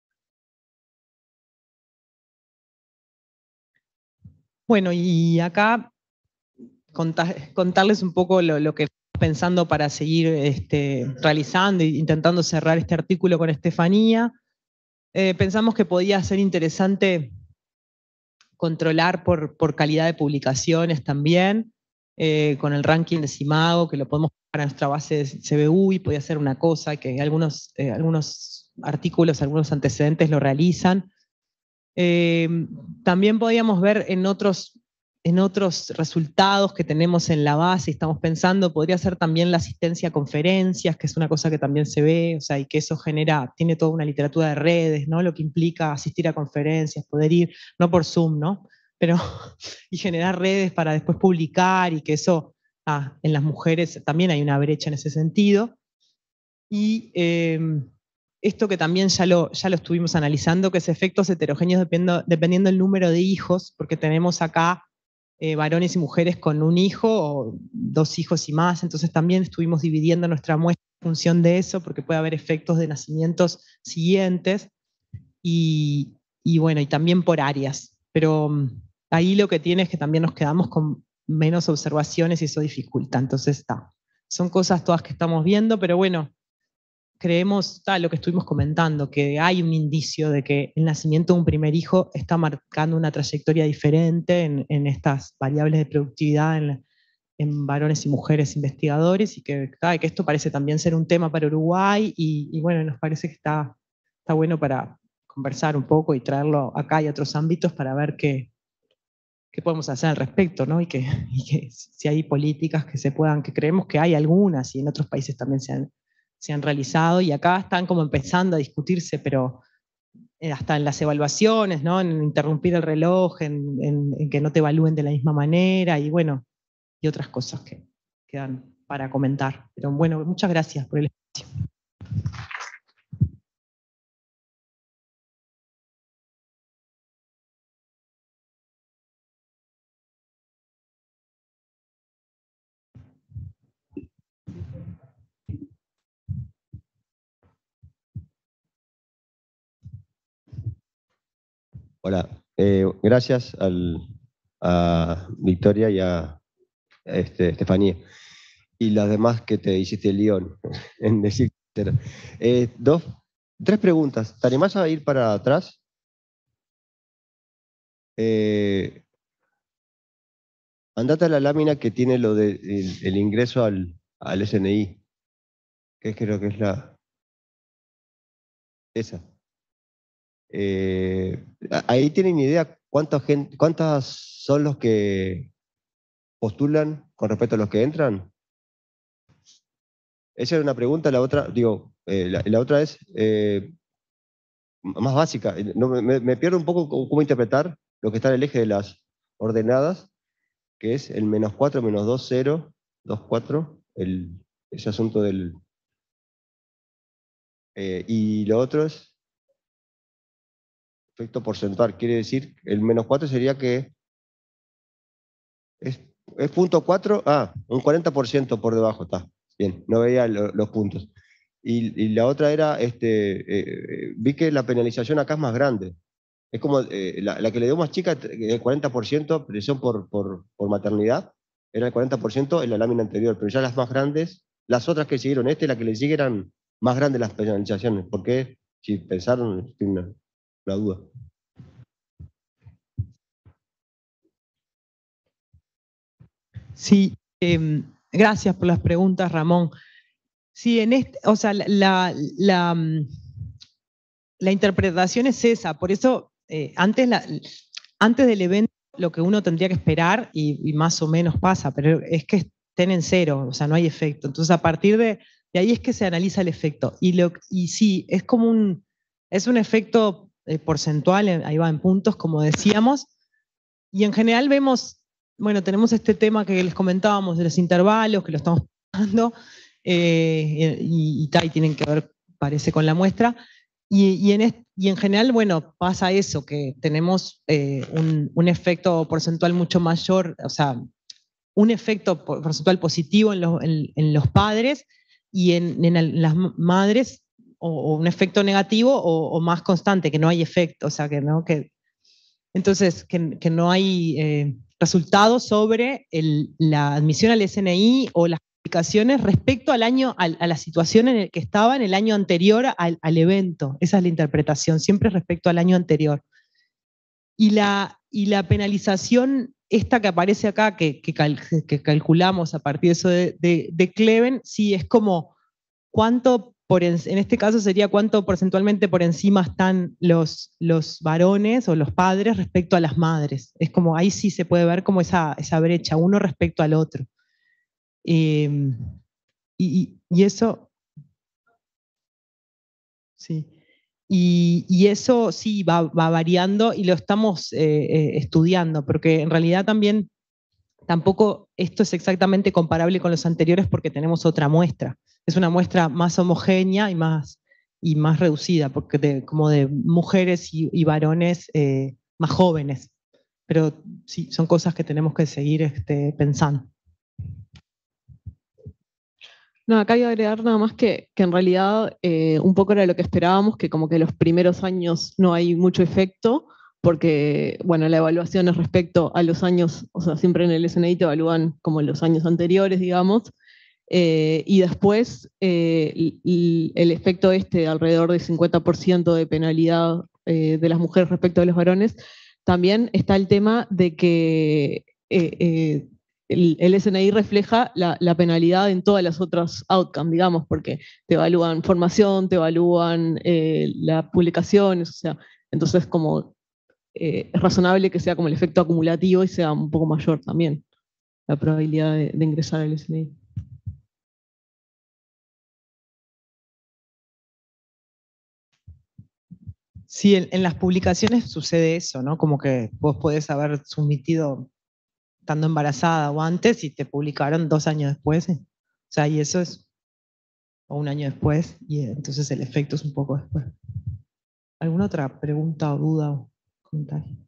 Bueno, y acá contar, contarles un poco lo, lo que estamos pensando para seguir este, realizando e intentando cerrar este artículo con Estefanía. Eh, pensamos que podía ser interesante controlar por, por calidad de publicaciones también, eh, con el ranking de Simago, que lo podemos para nuestra base de C B U y podía ser una cosa, que algunos, eh, algunos artículos, algunos antecedentes lo realizan. Eh, también podíamos ver en otros, en otros resultados que tenemos en la base, estamos pensando, podría ser también la asistencia a conferencias, que es una cosa que también se ve, o sea, y que eso genera, tiene toda una literatura de redes, ¿no? Lo que implica asistir a conferencias, poder ir, no por Zoom, ¿no? Pero, y generar redes para después publicar, y que eso, ah, en las mujeres también hay una brecha en ese sentido. Y eh, esto que también ya lo, ya lo estuvimos analizando, que es efectos heterogéneos dependiendo, dependiendo del número de hijos, porque tenemos acá eh, varones y mujeres con un hijo, o dos hijos y más, entonces también estuvimos dividiendo nuestra muestra en función de eso, porque puede haber efectos de nacimientos siguientes, y, y bueno, y también por áreas. Pero ahí lo que tiene es que también nos quedamos con menos observaciones y eso dificulta. Entonces está. Son cosas todas que estamos viendo, pero bueno, creemos, tal, lo que estuvimos comentando, que hay un indicio de que el nacimiento de un primer hijo está marcando una trayectoria diferente en, en estas variables de productividad en, en varones y mujeres investigadores, y que, que esto parece también ser un tema para Uruguay, y, y bueno, nos parece que está, está bueno para conversar un poco y traerlo acá y a otros ámbitos para ver qué, qué podemos hacer al respecto, ¿no? Y que, y que si hay políticas que se puedan, que creemos que hay algunas, y en otros países también se han, se han realizado, y acá están como empezando a discutirse, pero hasta en las evaluaciones, ¿no? En interrumpir el reloj, en, en, en que no te evalúen de la misma manera, y bueno, y otras cosas que quedan para comentar. Pero bueno, muchas gracias por el espacio. Hola, eh, gracias al, a Victoria y a este, Estefanía y las demás que te hiciste el lío en decir. Eh, dos, tres preguntas. ¿Te animás a ir para atrás? Eh, andate a la lámina que tiene lo de el, el ingreso al, al S N I, que creo que es la esa. Eh, ahí tienen idea cuánta gente, cuántas son los que postulan con respecto a los que entran. Esa era una pregunta. La otra, digo, eh, la, la otra es eh, más básica. No, me, me pierdo un poco cómo, cómo interpretar lo que está en el eje de las ordenadas, que es el menos cuatro, menos dos, cero, dos, cuatro, el, ese asunto del... Eh, y lo otro es efecto porcentual, quiere decir, el menos cuatro sería que es, es punto cuatro, ah, un cuarenta por ciento por debajo está. Bien, no veía lo, los puntos. Y, y la otra era, este, eh, vi que la penalización acá es más grande. Es como eh, la, la que le dio más chica, el cuarenta por ciento, presión por, por, por maternidad, era el cuarenta por ciento en la lámina anterior, pero ya las más grandes, las otras que siguieron este, la que le sigue eran más grandes las penalizaciones. ¿Por qué? Si pensaron, estoy una, una duda. Sí, eh, gracias por las preguntas, Ramón. Sí, en este, o sea, la, la, la, la interpretación es esa, por eso eh, antes, la, antes del evento lo que uno tendría que esperar, y, y más o menos pasa, pero es que estén en cero, o sea, no hay efecto. Entonces a partir de, de ahí es que se analiza el efecto. Y, lo, y sí, es como un, es un efecto eh, porcentual, ahí va en puntos, como decíamos, y en general vemos, bueno, tenemos este tema que les comentábamos de los intervalos, que lo estamos pasando, eh, y, y, y tienen que ver, parece, con la muestra. Y, y, en, este, y en general, bueno, pasa eso, que tenemos eh, un, un efecto porcentual mucho mayor, o sea, un efecto porcentual positivo en los, en, en los padres, y en, en las madres, o, o un efecto negativo, o, o más constante, que no hay efecto, o sea, que no, que... Entonces, que, que no hay eh, resultados sobre el, la admisión al S N I o las calificaciones respecto al año, a, a la situación en el que estaba en el año anterior al, al evento. Esa es la interpretación, siempre respecto al año anterior. Y la, y la penalización, esta que aparece acá, que, que, cal, que calculamos a partir de eso de, de, de Kleven, sí es como cuánto, por en, en este caso sería cuánto porcentualmente por encima están los, los varones o los padres respecto a las madres. Es como, ahí sí se puede ver como esa, esa brecha, uno respecto al otro. Eh, y, y eso, sí. Y, y eso sí va, va variando y lo estamos eh, eh, estudiando, porque en realidad también tampoco esto es exactamente comparable con los anteriores porque tenemos otra muestra. Es una muestra más homogénea y más, y más reducida, porque de, como de mujeres y, y varones eh, más jóvenes. Pero sí, son cosas que tenemos que seguir este, pensando. No, acá iba a agregar nada más que, que en realidad eh, un poco era lo que esperábamos, que como que los primeros años no hay mucho efecto, porque, bueno, la evaluación es respecto a los años, o sea, siempre en el S N I te evalúan como los años anteriores, digamos, eh, y después eh, el, el efecto este de alrededor del cincuenta por ciento de penalidad eh, de las mujeres respecto a los varones, también está el tema de que eh, eh, el, el S N I refleja la, la penalidad en todas las otras outcomes, digamos, porque te evalúan formación, te evalúan eh, las publicaciones, o sea, entonces como eh, es razonable que sea como el efecto acumulativo y sea un poco mayor también la probabilidad de, de ingresar al S N I. Sí, en, en las publicaciones sucede eso, ¿no? Como que vos podés haber submitido estando embarazada o antes y te publicaron dos años después. O sea, y eso es, o un año después, y entonces el efecto es un poco después. ¿Alguna otra pregunta o duda o comentario?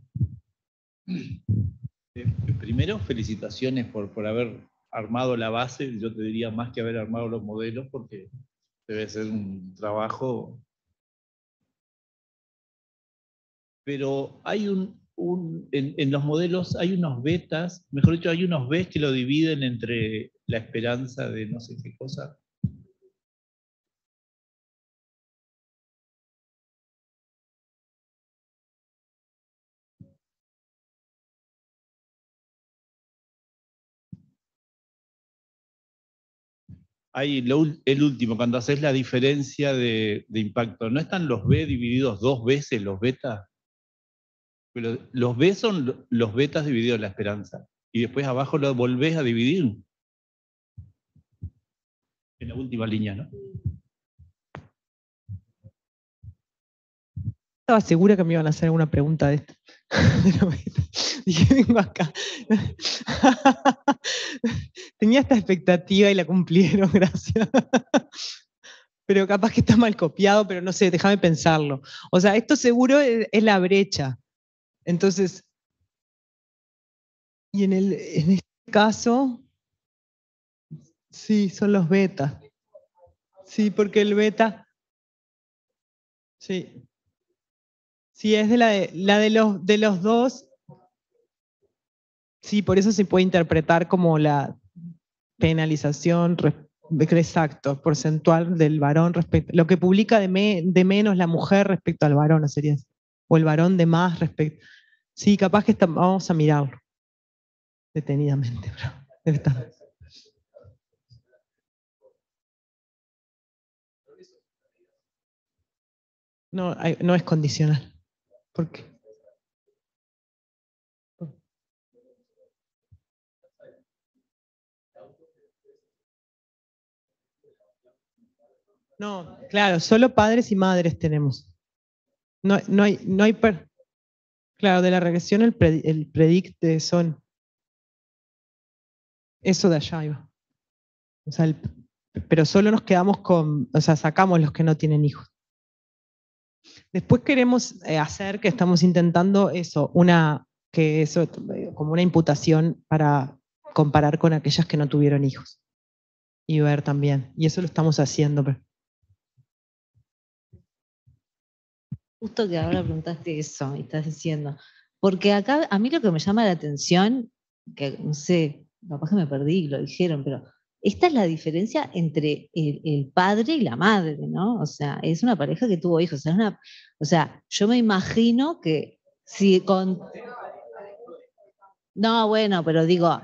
Primero, felicitaciones por, por haber armado la base. Yo te diría más que haber armado los modelos, porque debe ser un trabajo. Pero hay un, un en, en los modelos hay unos betas, mejor dicho, hay unos Bs que lo dividen entre la esperanza de no sé qué cosa. Hay lo, el último, cuando haces la diferencia de, de impacto, ¿no están los B divididos dos veces, los betas? Pero los B son los betas divididos en la esperanza. Y después abajo lo volvés a dividir. En la última línea, ¿no? Estaba segura que me iban a hacer alguna pregunta de esto. Dije, vengo acá. Tenía esta expectativa y la cumplieron, gracias. Pero capaz que está mal copiado, pero no sé, déjame pensarlo. O sea, esto seguro es, es la brecha. Entonces, y en, el, en este caso, sí, son los betas. Sí, porque el beta, sí. Sí, es de la de, la de los de los dos. Sí, por eso se puede interpretar como la penalización, exacto, porcentual del varón respecto, lo que publica de, me, de menos la mujer respecto al varón, ¿no sería eso? O el varón de más respecto. Sí, capaz que está, vamos a mirarlo detenidamente. Pero debe estar. No, hay, no es condicional. ¿Por qué? No, claro, solo padres y madres tenemos. No, no hay, no hay per, claro, de la regresión el, pred, el predict son eso de allá iba. O sea, el, pero solo nos quedamos con, o sea, sacamos los que no tienen hijos. Después queremos hacer, que estamos intentando eso, una, que eso, como una imputación para comparar con aquellas que no tuvieron hijos. Y ver también. Y eso lo estamos haciendo. Pero... Justo que ahora preguntaste eso y estás diciendo, porque acá a mí lo que me llama la atención, que no sé, capaz que me perdí, lo dijeron, pero esta es la diferencia entre el, el padre y la madre, ¿no? O sea, es una pareja que tuvo hijos, o sea, es una, o sea, yo me imagino que si con... No, bueno, pero digo...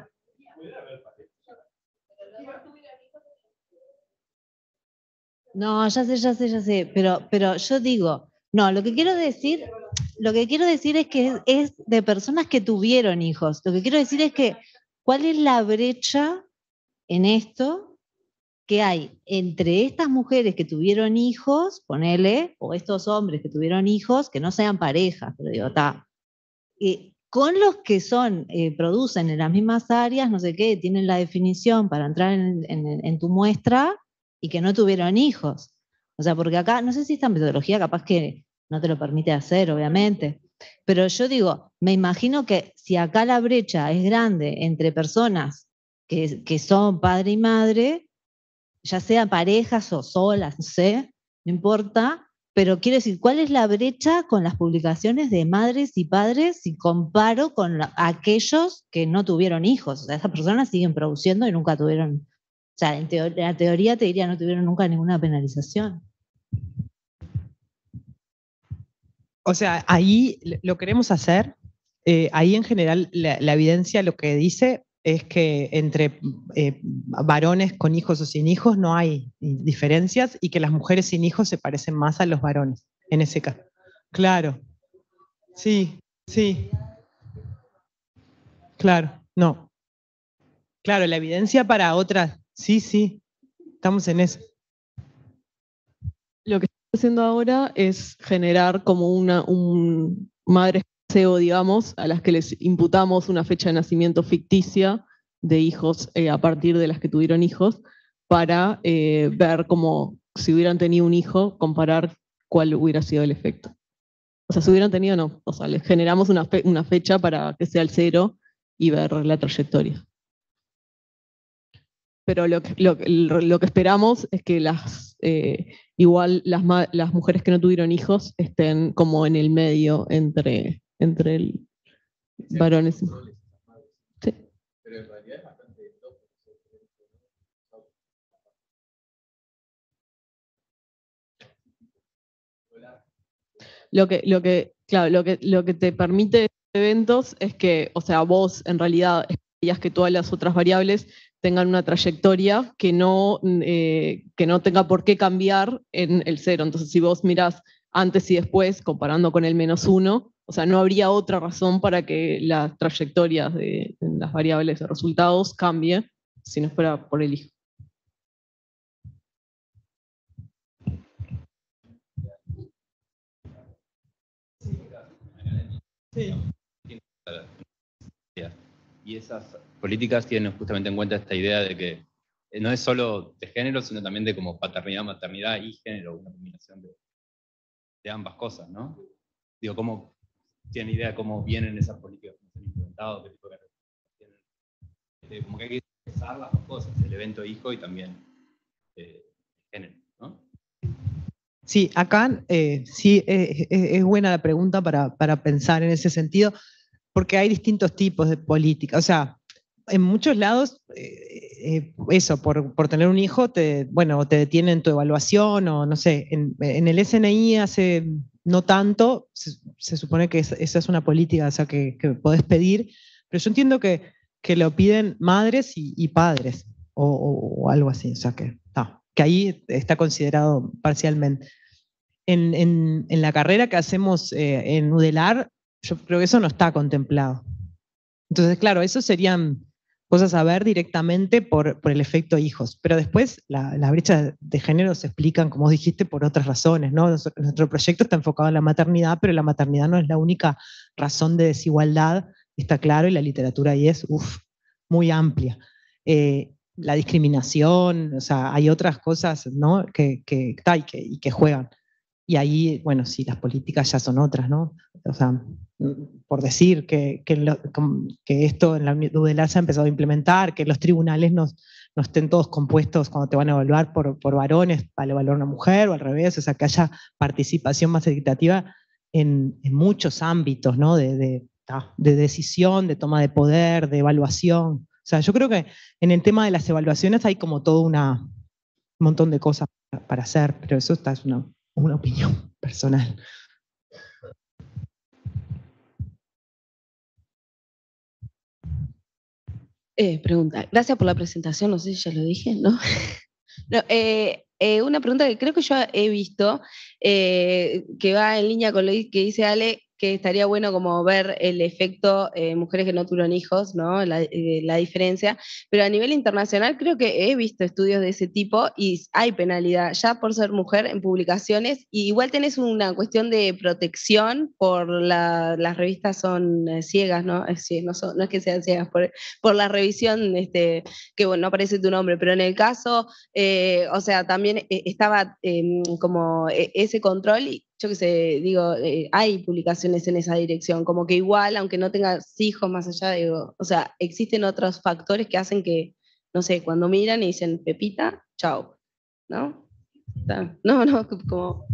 No, ya sé, ya sé, ya sé, pero, pero yo digo, no, lo que quiero decir, lo que quiero decir es que es, es de personas que tuvieron hijos. Lo que quiero decir es que, ¿cuál es la brecha en esto que hay entre estas mujeres que tuvieron hijos, ponele, o estos hombres que tuvieron hijos, que no sean parejas, pero digo, está, eh, con los que son, eh, producen en las mismas áreas, no sé qué, tienen la definición para entrar en, en, en tu muestra y que no tuvieron hijos. O sea, porque acá, no sé si esta metodología capaz que no te lo permite hacer, obviamente, pero yo digo, me imagino que si acá la brecha es grande entre personas que, que son padre y madre, ya sean parejas o solas, no sé, no importa, pero quiero decir, ¿cuál es la brecha con las publicaciones de madres y padres si comparo con la, aquellos que no tuvieron hijos? O sea, esas personas siguen produciendo y nunca tuvieron, o sea, en teo la teoría te diría no tuvieron nunca ninguna penalización. O sea, ahí lo queremos hacer, eh, ahí en general la, la evidencia lo que dice es que entre eh, varones con hijos o sin hijos no hay diferencias y que las mujeres sin hijos se parecen más a los varones, en ese caso. Claro, sí, sí. Claro, no. Claro, la evidencia para otras, sí, sí, estamos en eso. Lo que estamos haciendo ahora es generar como una un madre paseo, digamos, a las que les imputamos una fecha de nacimiento ficticia de hijos eh, a partir de las que tuvieron hijos, para eh, ver como si hubieran tenido un hijo, comparar cuál hubiera sido el efecto. O sea, si hubieran tenido, no. O sea, les generamos una, fe una fecha para que sea el cero y ver la trayectoria. Pero lo que, lo, lo que esperamos es que las, eh, igual las, las mujeres que no tuvieron hijos estén como en el medio entre, entre el varones. Sí. Pero en realidad es bastante lo que, lo que, claro, lo que, lo que te permite eventos es que, o sea, vos en realidad esperías que todas las otras variables tengan una trayectoria que no, eh, que no tenga por qué cambiar en el cero. Entonces, si vos mirás antes y después, comparando con el menos uno, o sea, no habría otra razón para que las trayectorias de, de las variables de resultados cambien si no fuera por el hijo. Sí. Y esas políticas tienen justamente en cuenta esta idea de que no es solo de género, sino también de como paternidad, maternidad y género, una combinación de, de ambas cosas, ¿no? Digo, ¿cómo tienen idea de cómo vienen esas políticas que se han implementado? ¿Qué tipo de tienen? Como que hay que expresar las dos cosas, el evento hijo y también eh, género, ¿no? Sí, acá eh, sí eh, es buena la pregunta para, para pensar en ese sentido, porque hay distintos tipos de política. O sea, en muchos lados, eh, eh, eso, por, por tener un hijo, te, bueno, te detienen tu evaluación, o no sé, en, en el S N I hace no tanto, se, se supone que es, esa es una política, o sea, que, que podés pedir, pero yo entiendo que, que lo piden madres y, y padres, o, o, o algo así, o sea, que, no, que ahí está considerado parcialmente. En, en, en la carrera que hacemos eh, en UDELAR, yo creo que eso no está contemplado. Entonces, claro, eso serían cosas a ver directamente por, por el efecto hijos. Pero después las la brechas de género se explican, como dijiste, por otras razones, ¿no? Nuestro, nuestro proyecto está enfocado en la maternidad, pero la maternidad no es la única razón de desigualdad, está claro, y la literatura ahí es uf, muy amplia. Eh, la discriminación, o sea, hay otras cosas, ¿no? que, que, y que, y que juegan. Y ahí, bueno, sí, las políticas ya son otras, ¿no? O sea, por decir que, que, lo, que esto en la UDELAR se ha empezado a implementar, que los tribunales no, no estén todos compuestos cuando te van a evaluar por, por varones para evaluar a una mujer o al revés, o sea, que haya participación más equitativa en, en muchos ámbitos, ¿no? De, de, de decisión, de toma de poder, de evaluación. O sea, yo creo que en el tema de las evaluaciones hay como todo una, un montón de cosas para hacer, pero eso está, es una, una opinión personal. Eh, pregunta, gracias por la presentación, no sé si ya lo dije, ¿no? no eh, eh, una pregunta que creo que yo he visto, eh, que va en línea con lo que dice Ale, que estaría bueno como ver el efecto eh, mujeres que no tuvieron hijos, ¿no? La, eh, la diferencia, pero a nivel internacional creo que he visto estudios de ese tipo y hay penalidad ya por ser mujer en publicaciones, y igual tenés una cuestión de protección por la, las revistas son eh, ciegas, ¿no? Es, sí, no, son, no es que sean ciegas, por, por la revisión, este, que bueno, no aparece tu nombre, pero en el caso, eh, o sea, también eh, estaba eh, como eh, ese control y yo qué sé, digo, eh, hay publicaciones en esa dirección, como que igual, aunque no tengas hijos más allá, digo, o sea, existen otros factores que hacen que, no sé, cuando miran y dicen, Pepita, chao, ¿no? No, no, como...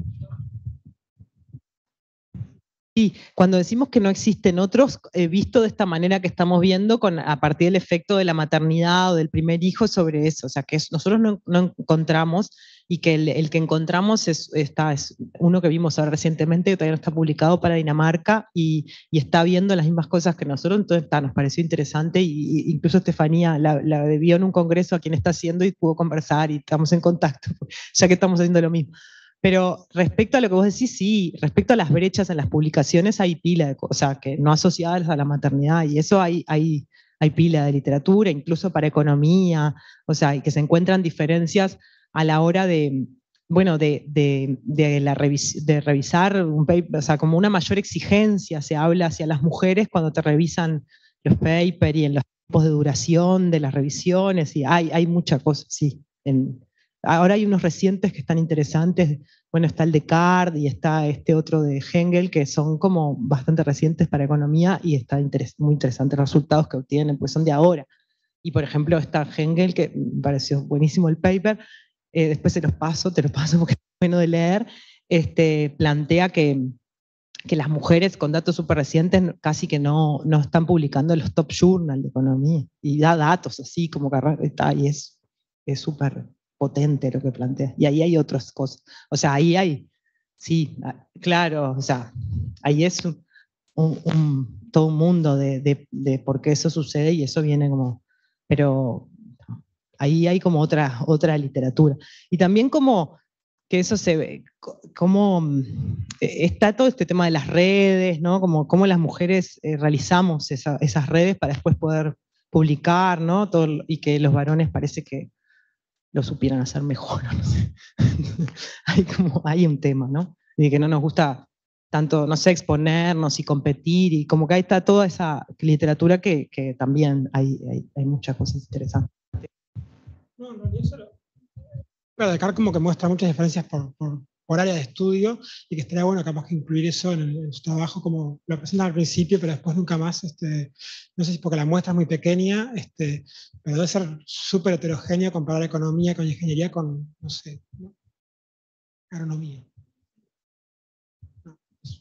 Sí, cuando decimos que no existen otros, eh, visto de esta manera que estamos viendo, con, a partir del efecto de la maternidad o del primer hijo sobre eso, o sea, que es, nosotros no, no encontramos, y que el, el que encontramos es, está, es uno que vimos ahora recientemente, que todavía no está publicado, para Dinamarca, y, y está viendo las mismas cosas que nosotros, entonces está, nos pareció interesante, y, y incluso Estefanía la, la vio en un congreso a quien está haciendo y pudo conversar, y estamos en contacto, ya que estamos haciendo lo mismo. Pero respecto a lo que vos decís, sí, respecto a las brechas en las publicaciones hay pila de cosas, o sea, que no asociadas a la maternidad, y eso hay, hay, hay pila de literatura, incluso para economía, o sea, y que se encuentran diferencias a la hora de, bueno, de, de, de, la revis de revisar un paper, o sea, como una mayor exigencia se habla hacia las mujeres cuando te revisan los papers y en los tiempos de duración de las revisiones, y hay, hay mucha cosa, sí, en, ahora hay unos recientes que están interesantes, bueno, está el de Card y está este otro de Hengel, que son como bastante recientes para economía, y está interes muy interesantes los resultados que obtienen, pues son de ahora. Y por ejemplo está Hengel, que me pareció buenísimo el paper, eh, después se los paso, te los paso porque es bueno de leer, este, plantea que, que las mujeres con datos súper recientes casi que no, no están publicando en los top journal de economía, y da datos así como que está, y es súper potente lo que plantea. Y ahí hay otras cosas. O sea, ahí hay, sí, claro, o sea, ahí es un, un, un, todo un mundo de, de, de por qué eso sucede, y eso viene como, pero ahí hay como otra, otra literatura. Y también como que eso se ve, como está todo este tema de las redes, ¿no? Como cómo las mujeres eh, realizamos esa, esas redes para después poder publicar, ¿no? Todo, y que los varones parece que lo supieran hacer mejor, no sé. hay, como, hay un tema, ¿no? De que no nos gusta tanto, no sé, exponernos y competir, y como que ahí está toda esa literatura que, que también hay, hay, hay muchas cosas interesantes. No, no, yo solo... Pero Descartes como que muestra muchas diferencias por, por, por área de estudio, y que estaría bueno capaz que incluir eso en, el, en su trabajo, como lo presenta al principio, pero después nunca más, este, no sé si porque la muestra es muy pequeña, este, pero debe ser súper heterogéneo comparar economía con ingeniería con, no sé, ¿no? Agronomía. No,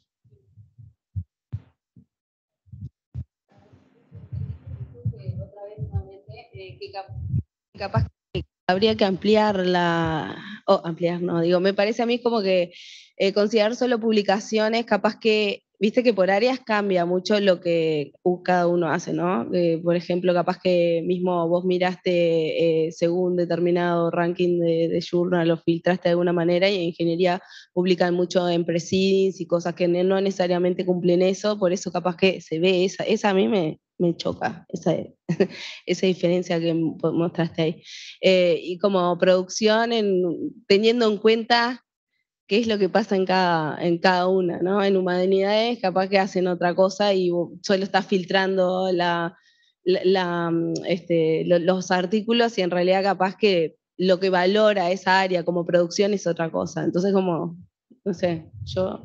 Otra vez, nuevamente, eh, que capaz que habría que ampliar la, o oh, ampliar, no, digo, me parece a mí como que eh, considerar solo publicaciones, capaz que, viste que por áreas cambia mucho lo que cada uno hace, ¿no? Eh, por ejemplo, capaz que mismo vos miraste eh, según determinado ranking de, de journal, lo filtraste de alguna manera, y en ingeniería publican mucho en proceedings y cosas que no necesariamente cumplen eso, por eso capaz que se ve esa, esa a mí me, me choca, esa, esa diferencia que mostraste ahí. Eh, y como producción, en, teniendo en cuenta qué es lo que pasa en cada, en cada una, ¿no? En humanidades capaz que hacen otra cosa y solo estás filtrando la, la, la, este, los artículos, y en realidad capaz que lo que valora esa área como producción es otra cosa. Entonces como, no sé, yo...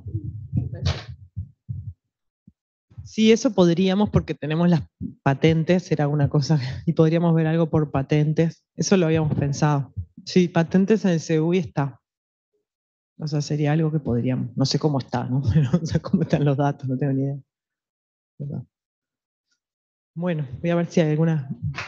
Sí, eso podríamos, porque tenemos las patentes, era una cosa, y podríamos ver algo por patentes. Eso lo habíamos pensado. Sí, patentes en el C U I está. O sea, sería algo que podríamos. No sé cómo está, ¿no? No sé cómo están los datos, no tengo ni idea. Bueno, voy a ver si hay alguna